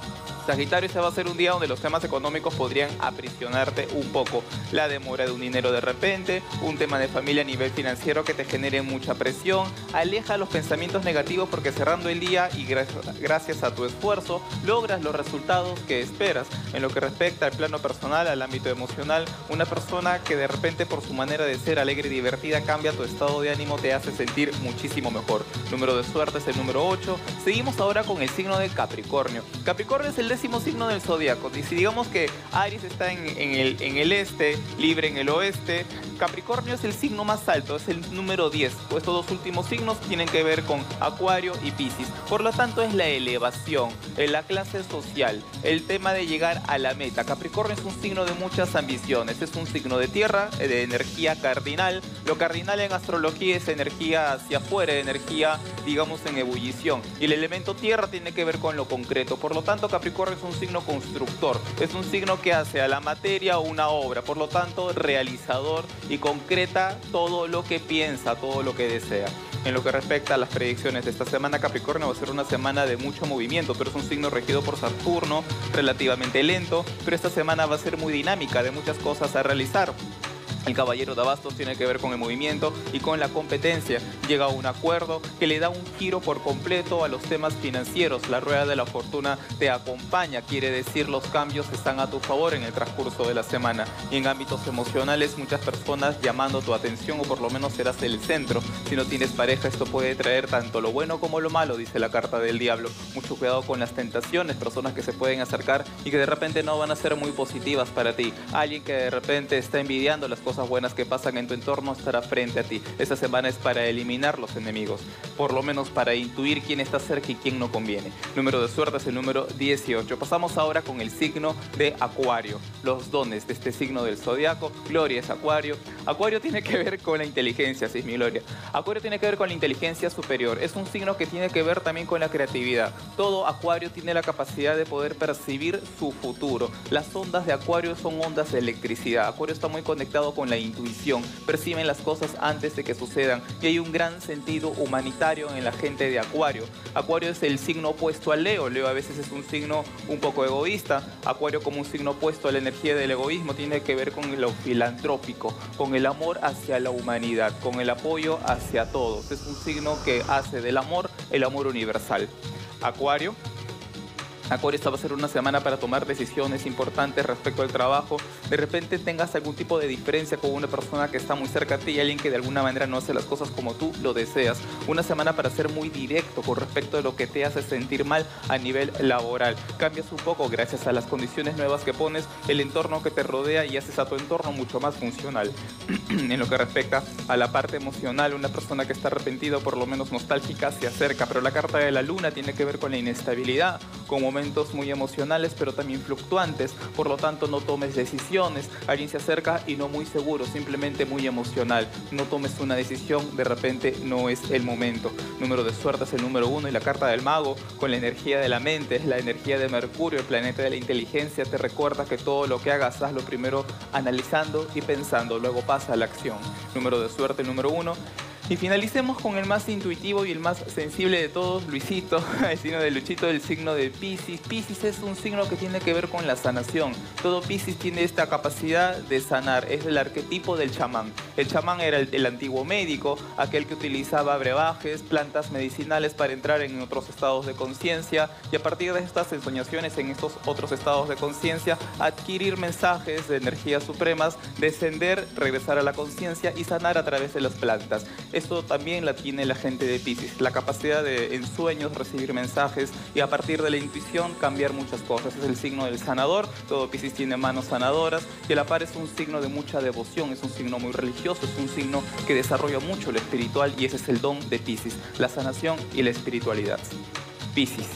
Sagitario, este va a ser un día donde los temas económicos podrían aprisionarte un poco. La demora de un dinero de repente, un tema de familia a nivel financiero que te genere mucha presión. Aleja los pensamientos negativos porque cerrando el día y gra gracias a tu esfuerzo logras los resultados que esperas. En lo que respecta al plano personal, al ámbito emocional, una persona que de repente por su manera de ser alegre y divertida cambia tu estado de ánimo, te hace sentir muchísimo mejor. Número de suerte es el número ocho. Seguimos ahora con el signo de Capricornio. Capricornio es el décimo signo del zodiaco. Y si digamos que Aries está en, en, el, en el este, Libre en el oeste, Capricornio es el signo más alto, es el número diez. Estos dos últimos signos tienen que ver con Acuario y Piscis. Por lo tanto, es la elevación, la clase social, el tema de llegar a la meta. Capricornio es un signo de muchas ambiciones, es un signo de tierra, de energía cardinal. Lo cardinal en astrología es energía hacia afuera, energía, digamos, en ebullición. Y el elemento tierra tiene que ver con lo concreto. Por lo tanto, Capricornio es un signo constructor, es un signo que hace a la materia una obra. Por lo tanto, realizador y concreta todo lo que piensa, todo lo que desea. En lo que respecta a las predicciones de esta semana, Capricornio va a ser una semana de mucho movimiento, pero es un signo regido por Saturno, relativamente lento, pero esta semana va a ser muy dinámica, de muchas cosas a realizar. El caballero de bastos tiene que ver con el movimiento y con la competencia. Llega a un acuerdo que le da un giro por completo a los temas financieros. La rueda de la fortuna te acompaña, quiere decir los cambios están a tu favor en el transcurso de la semana. Y en ámbitos emocionales, muchas personas llamando tu atención o por lo menos serás el centro. Si no tienes pareja, esto puede traer tanto lo bueno como lo malo, dice la carta del diablo. Mucho cuidado con las tentaciones, personas que se pueden acercar y que de repente no van a ser muy positivas para ti. Alguien que de repente está envidiando las cosas buenas que pasan en tu entorno estará frente a ti. Esta semana es para eliminar los enemigos, por lo menos para intuir quién está cerca y quién no conviene. Número de suerte es el número dieciocho. Pasamos ahora con el signo de Acuario. Los dones de este signo del zodiaco. Gloria es Acuario. Acuario tiene que ver con la inteligencia, sí es mi Gloria. Acuario tiene que ver con la inteligencia superior. Es un signo que tiene que ver también con la creatividad. Todo Acuario tiene la capacidad de poder percibir su futuro. Las ondas de Acuario son ondas de electricidad. Acuario está muy conectado con la intuición, perciben las cosas antes de que sucedan y hay un gran sentido humanitario en la gente de Acuario. Acuario es el signo opuesto a Leo. Leo a veces es un signo un poco egoísta. Acuario, como un signo opuesto a la energía del egoísmo, tiene que ver con lo filantrópico, con el amor hacia la humanidad, con el apoyo hacia todos. Es un signo que hace del amor el amor universal. Acuario Acuario, esta va a ser una semana para tomar decisiones importantes respecto al trabajo. De repente tengas algún tipo de diferencia con una persona que está muy cerca a ti y alguien que de alguna manera no hace las cosas como tú lo deseas. Una semana para ser muy directo con respecto a lo que te hace sentir mal a nivel laboral. Cambias un poco gracias a las condiciones nuevas que pones, el entorno que te rodea y haces a tu entorno mucho más funcional. En lo que respecta a la parte emocional, una persona que está arrepentida o por lo menos nostálgica se acerca, pero la carta de la luna tiene que ver con la inestabilidad, con momentos muy emocionales pero también fluctuantes. Por lo tanto, no tomes decisiones. Alguien se acerca y no muy seguro, simplemente muy emocional. No tomes una decisión, de repente no es el momento. Número de suerte es el número uno y la carta del mago, con la energía de la mente, la energía de Mercurio, el planeta de la inteligencia, te recuerda que todo lo que hagas, hazlo primero analizando y pensando, luego pasa a la acción. Número de suerte el número uno. Y finalicemos con el más intuitivo y el más sensible de todos, Luisito, el signo de Luchito, del signo de Piscis. Piscis es un signo que tiene que ver con la sanación. Todo Piscis tiene esta capacidad de sanar, es el arquetipo del chamán. El chamán era el, el antiguo médico, aquel que utilizaba brebajes, plantas medicinales para entrar en otros estados de conciencia y a partir de estas ensoñaciones en estos otros estados de conciencia, adquirir mensajes de energías supremas, descender, regresar a la conciencia y sanar a través de las plantas. Esto también la tiene la gente de Piscis, la capacidad de en sueños recibir mensajes y a partir de la intuición cambiar muchas cosas. Es el signo del sanador, todo Piscis tiene manos sanadoras y a la par es un signo de mucha devoción, es un signo muy religioso, es un signo que desarrolla mucho lo espiritual y ese es el don de Piscis, la sanación y la espiritualidad. Piscis.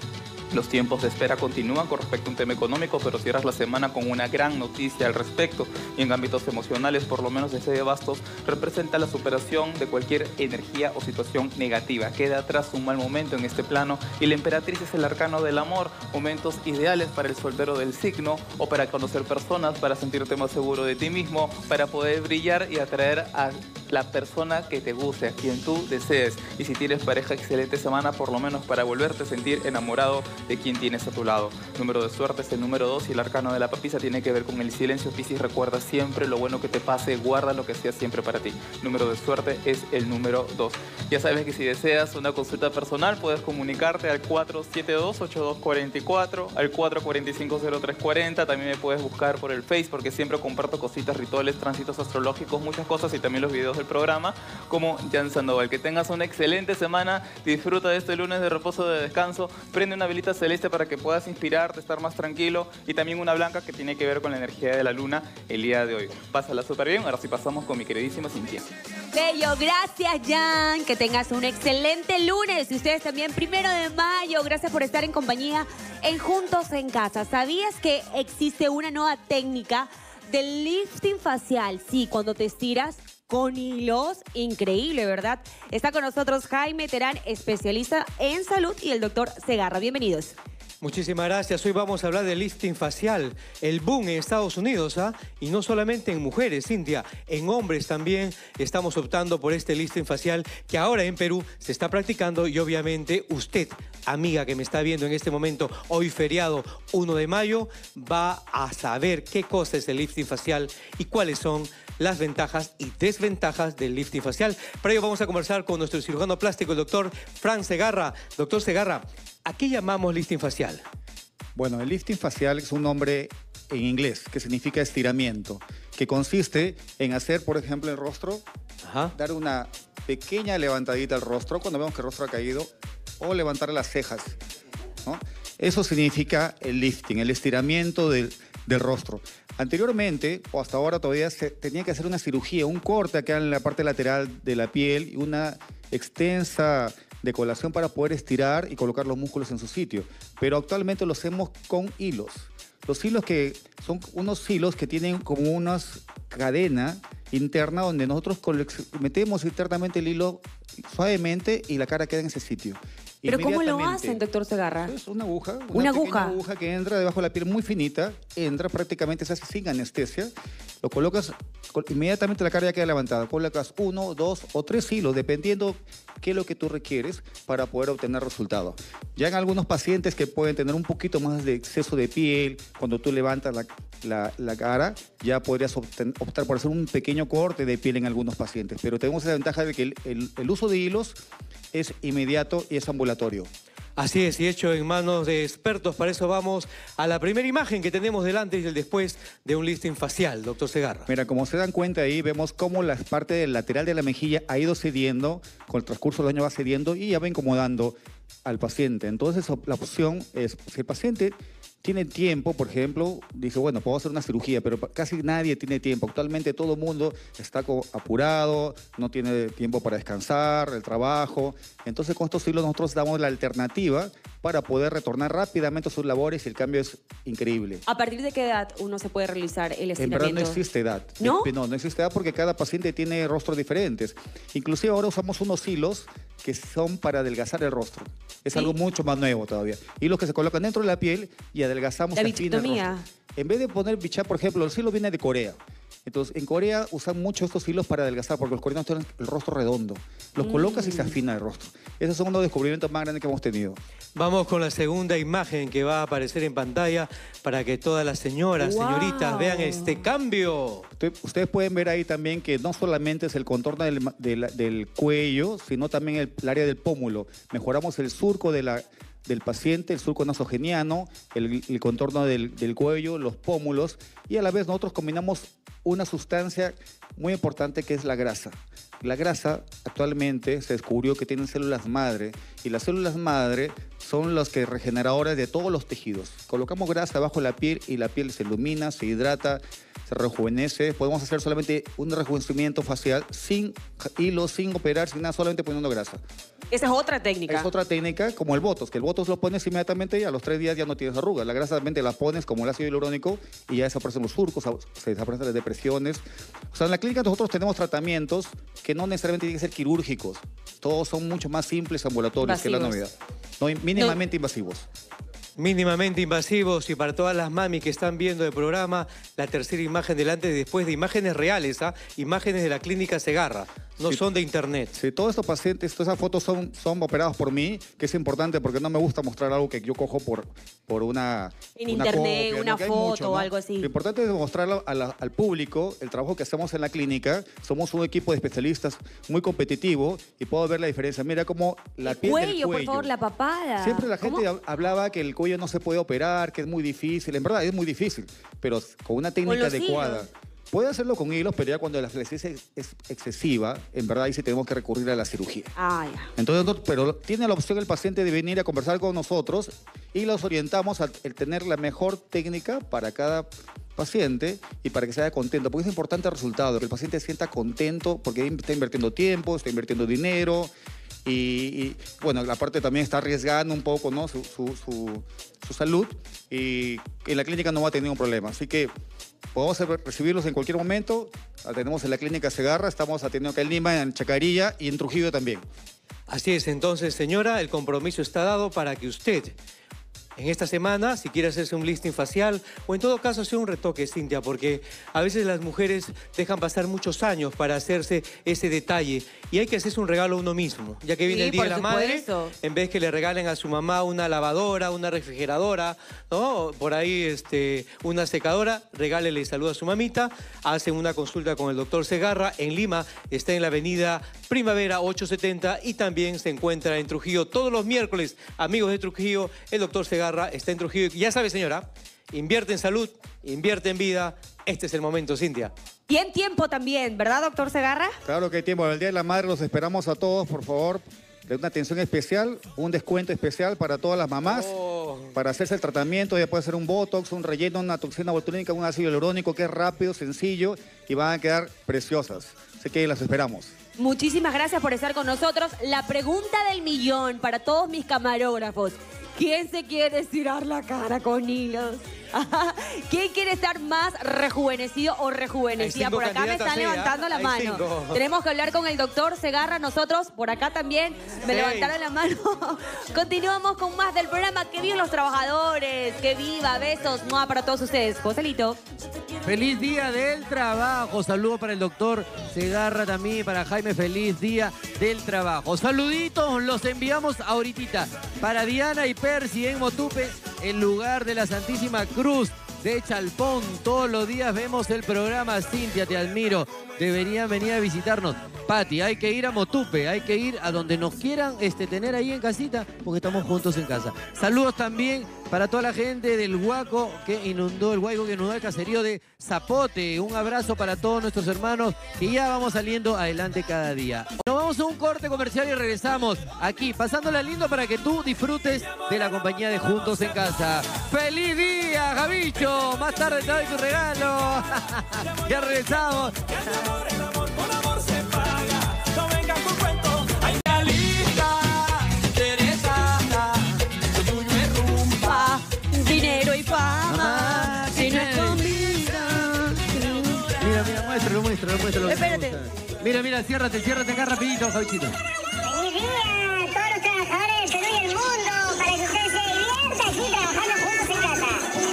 Los tiempos de espera continúan con respecto a un tema económico, pero cierras la semana con una gran noticia al respecto. Y en ámbitos emocionales, por lo menos ese de bastos, representa la superación de cualquier energía o situación negativa. Queda atrás un mal momento en este plano y la emperatriz es el arcano del amor, momentos ideales para el soltero del signo o para conocer personas, para sentirte más seguro de ti mismo, para poder brillar y atraer a la persona que te guste, a quien tú desees. Y si tienes pareja, excelente semana, por lo menos para volverte a sentir enamorado de quien tienes a tu lado. Número de suerte es el número dos y el arcano de la papisa tiene que ver con el silencio. Piscis, recuerda siempre lo bueno que te pase, guarda lo que sea siempre para ti. Número de suerte es el número dos. Ya sabes que si deseas una consulta personal, puedes comunicarte al cuatro siete dos, ocho dos cuatro cuatro, al cuatro cuatro cinco, cero tres cuatro cero. También me puedes buscar por el Face, porque siempre comparto cositas, rituales, tránsitos astrológicos, muchas cosas, y también los videos del programa como Jan Sandoval. Que tengas una excelente semana, disfruta de este lunes de reposo, de descanso, prende una velita celeste para que puedas inspirarte, estar más tranquilo, y también una blanca que tiene que ver con la energía de la luna el día de hoy. Pásala súper bien. Ahora sí pasamos con mi queridísima Cintia. Bello, gracias Jan, que tengas un excelente lunes y ustedes también primero de mayo. Gracias por estar en compañía en Juntos en Casa. ¿Sabías que existe una nueva técnica del lifting facial? Sí, cuando te estiras con hilos, increíble, ¿verdad? Está con nosotros Jaime Terán, especialista en salud, y el doctor Segarra. Bienvenidos. Muchísimas gracias. Hoy vamos a hablar del lifting facial, el boom en Estados Unidos, ¿ah? Y no solamente en mujeres, Cintia, en hombres también estamos optando por este lifting facial que ahora en Perú se está practicando, y obviamente usted, amiga que me está viendo en este momento, hoy feriado uno de mayo, va a saber qué cosa es el lifting facial y cuáles son las ventajas y desventajas del lifting facial. Para ello vamos a conversar con nuestro cirujano plástico, el doctor Fran Segarra. Doctor Segarra, ¿a qué llamamos lifting facial? Bueno, el lifting facial es un nombre en inglés que significa estiramiento, que consiste en hacer, por ejemplo, el rostro, Ajá. dar una pequeña levantadita al rostro cuando vemos que el rostro ha caído, o levantar las cejas, ¿no? Eso significa el lifting, el estiramiento del, del rostro. Anteriormente, o hasta ahora todavía, se tenía que hacer una cirugía, un corte acá en la parte lateral de la piel y una extensa decolación para poder estirar y colocar los músculos en su sitio. Pero actualmente lo hacemos con hilos. Los hilos que son unos hilos que tienen como una cadena interna donde nosotros metemos internamente el hilo suavemente y la cara queda en ese sitio. ¿Pero cómo lo hacen, doctor Segarra? Es una aguja. Una, ¿Una aguja? aguja? Una aguja que entra debajo de la piel muy finita, entra prácticamente, se hace sin anestesia, lo colocas, inmediatamente la cara ya queda levantada. Colocas uno, dos o tres hilos, dependiendo qué es lo que tú requieres para poder obtener resultado. Ya en algunos pacientes que pueden tener un poquito más de exceso de piel, cuando tú levantas la, la, la cara, ya podrías optar por hacer un pequeño corte de piel en algunos pacientes. Pero tenemos la ventaja de que el, el, el uso de hilos es inmediato y es ambulatorio. Así es, y hecho en manos de expertos. Para eso vamos a la primera imagen que tenemos delante y el después de un lifting facial, doctor Segarra. Mira, como se dan cuenta ahí, vemos cómo la parte del lateral de la mejilla ha ido cediendo, con el transcurso del año va cediendo y ya va incomodando al paciente. Entonces, la opción es, si el paciente tiene tiempo, por ejemplo, dice, bueno, puedo hacer una cirugía, pero casi nadie tiene tiempo. Actualmente todo el mundo está apurado, no tiene tiempo para descansar, el trabajo. Entonces, con estos hilos nosotros damos la alternativa para poder retornar rápidamente a sus labores y el cambio es increíble. ¿A partir de qué edad uno se puede realizar el estiramiento? En verdad no existe edad. ¿No? No, no existe edad porque cada paciente tiene rostros diferentes. Inclusive ahora usamos unos hilos que son para adelgazar el rostro. Es ¿Sí? algo mucho más nuevo todavía. Hilos que se colocan dentro de la piel y adelgazamos la al fin el rostro. En vez de poner bichá, por ejemplo, el hilo viene de Corea. Entonces, en Corea usan mucho estos hilos para adelgazar porque los coreanos tienen el rostro redondo. Los mm. colocas y se afina el rostro. Esos son uno de los descubrimientos más grandes que hemos tenido. Vamos con la segunda imagen que va a aparecer en pantalla para que todas las señoras, wow. señoritas, vean este cambio. Ustedes pueden ver ahí también que no solamente es el contorno del, del, del cuello, sino también el, el área del pómulo. Mejoramos el surco de la... del paciente, el surco nasogeniano, el, el contorno del, del cuello, los pómulos, y a la vez nosotros combinamos una sustancia muy importante que es la grasa. La grasa actualmente se descubrió que tienen células madre, y las células madre son las que regeneradoras de todos los tejidos. Colocamos grasa bajo la piel y la piel se ilumina, se hidrata, se rejuvenece. Podemos hacer solamente un rejuvenecimiento facial sin hilos, sin operar, sin nada, solamente poniendo grasa. Esa es otra técnica. Es otra técnica, como el Botox, que el Botox lo pones inmediatamente y a los tres días ya no tienes arrugas. La grasa también te la pones como el ácido hialurónico y ya desaparecen los surcos, se desaparecen las depresiones. O sea, en la clínica nosotros tenemos tratamientos que no necesariamente tienen que ser quirúrgicos. Todos son mucho más simples, ambulatorios, Invasivos. que es la novedad. No, mínimamente no. invasivos. Mínimamente invasivos, y para todas las mami que están viendo el programa, la tercera imagen delante y después de imágenes reales, ¿ah? Imágenes de la clínica Segarra, no Sí. son de internet. Sí, todos estos pacientes, todas esas fotos son, son operados por mí, que es importante porque no me gusta mostrar algo que yo cojo por, por una En una internet, copia, una ¿no? Que hay foto mucho, o ¿no? algo así. Lo importante es mostrarlo a la- al público, el trabajo que hacemos en la clínica. Somos un equipo de especialistas muy competitivo y puedo ver la diferencia. Mira cómo la piel del Cuello, cuello. por favor, la papada. Siempre la gente ¿Cómo? hab- hablaba que el cuello no se puede operar, que es muy difícil. En verdad es muy difícil, pero con una técnica los adecuada. hilos. Puede hacerlo con hilos, pero ya cuando la flexión es, es excesiva, en verdad ahí sí tenemos que recurrir a la cirugía. Ah, ya. Entonces, no- pero tiene la opción el paciente de venir a conversar con nosotros y los orientamos a el tener la mejor técnica para cada paciente y para que se vaya contento, porque es importante el resultado, que el paciente se sienta contento porque está invirtiendo tiempo, está invirtiendo dinero y, y, bueno, la parte también está arriesgando un poco, ¿no? su, su, su- su salud, y en la clínica no va a tener ningún problema. Así que podemos recibirlos en cualquier momento. La tenemos en la clínica Segarra, estamos atendiendo acá en Lima, en Chacarilla y en Trujillo también. Así es, entonces, señora, el compromiso está dado para que usted, en esta semana, si quiere hacerse un lifting facial o en todo caso hacer un retoque, Cintia, porque a veces las mujeres dejan pasar muchos años para hacerse ese detalle y hay que hacerse un regalo a uno mismo. Ya que viene Sí, el Día por de la Madre, supuesto. en vez que le regalen a su mamá una lavadora, una refrigeradora, ¿no? Por ahí este, una secadora, regálele salud a su mamita, hacen una consulta con el doctor Segarra. En Lima está en la avenida Primavera ochocientos setenta y también se encuentra en Trujillo todos los miércoles. Amigos de Trujillo, el doctor Segarra está en Trujillo. Ya sabe, señora, invierte en salud, invierte en vida. Este es el momento, Cintia. Y en tiempo también, ¿verdad, doctor Segarra? Claro que hay tiempo. El Día de la Madre los esperamos a todos, por favor. De una atención especial, un descuento especial para todas las mamás. Para hacerse el tratamiento, ya puede ser un botox, un relleno, una toxina botulínica, un ácido hialurónico, que es rápido, sencillo y van a quedar preciosas. Así que las esperamos. Muchísimas gracias por estar con nosotros. La pregunta del millón para todos mis camarógrafos. ¿Quién se quiere estirar la cara con hilos? ¿Quién quiere estar más rejuvenecido o rejuvenecida? Hay cinco Por acá me candidatas, están ¿eh? levantando la Hay mano. cinco. Tenemos que hablar con el doctor Segarra. Nosotros, por acá también, me Seis. levantaron la mano. Continuamos con más del programa. ¡Que vivan los trabajadores! ¡Que viva! Besos. ¡Mua! Para todos ustedes. Joselito. Feliz día del trabajo. Saludos para el doctor Segarra también, para Jaime. Feliz día del trabajo. Saluditos los enviamos ahorita para Diana y Percy en Motupe, el lugar de la Santísima Cruz de Chalpón. Todos los días vemos el programa. Cintia, te admiro. Deberían venir a visitarnos. Pati, hay que ir a Motupe, hay que ir a donde nos quieran este, tener ahí en casita, porque estamos juntos en casa. Saludos también para toda la gente del Huaco que inundó, el Huayco que inundó el caserío de Zapote. Un abrazo para todos nuestros hermanos que ya vamos saliendo adelante cada día. Nos vamos a un corte comercial y regresamos aquí, pasándola lindo para que tú disfrutes de la compañía de Juntos en Casa. ¡Feliz día, Javicho! Más tarde te doy tu regalo. Ya regresamos. No vengan con cuentos. Ay, Galita, Teresa, lo tuyo es rumba, dinero y fama. Si no es comida. Mira, mira, muéstralo, muéstralo, muéstralo. Espérate. Mira, mira, ciérrate, ciérrate acá rapidito, Javichito. ¡Feliz día a todos los trabajadores del Perú y el mundo! Para que ustedes se diviertan aquí trabajando juntos en casa.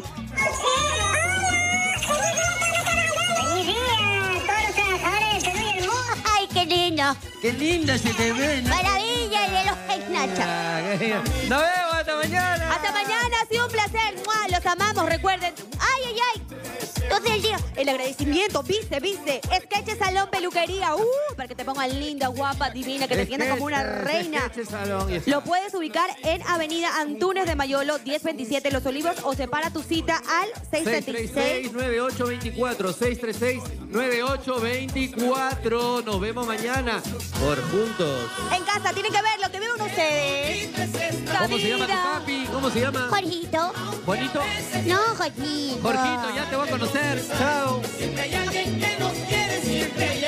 ¡Feliz día a todos los trabajadores del Perú y el mundo! ¡Ay, qué lindo! ¡Qué linda se te ve! ¿no? Maravilla de los Ignacha. Ah, qué lindo. Nos vemos, hasta mañana. Hasta mañana, ha sido un placer. ¡Mua! Los amamos, recuerden. ¡Ay, ay, ay! Entonces el día, el agradecimiento, viste, viste. Sketch Salón Peluquería. Uh, para que te pongan linda, guapa, divina, que te sientas como una reina. Sketch Salón y- Lo puedes ubicar en Avenida Antunes de Mayolo, diez veintisiete Los Olivos, o separa tu cita al seis seis treinta y tres seis. seis, nueve ocho dos cuatro, seis tres seis, nueve ocho dos cuatro. Nos vemos mañana por Juntos. En casa, tienen que ver lo que viven ustedes. ¿Cómo se llama tu Cabida. papi? ¿Cómo se llama? Jorgito. ¿Juanito? No, Jorgito. Jorgito, ya te voy a conocer. Chao. Siempre hay alguien que nos quiere, siempre hay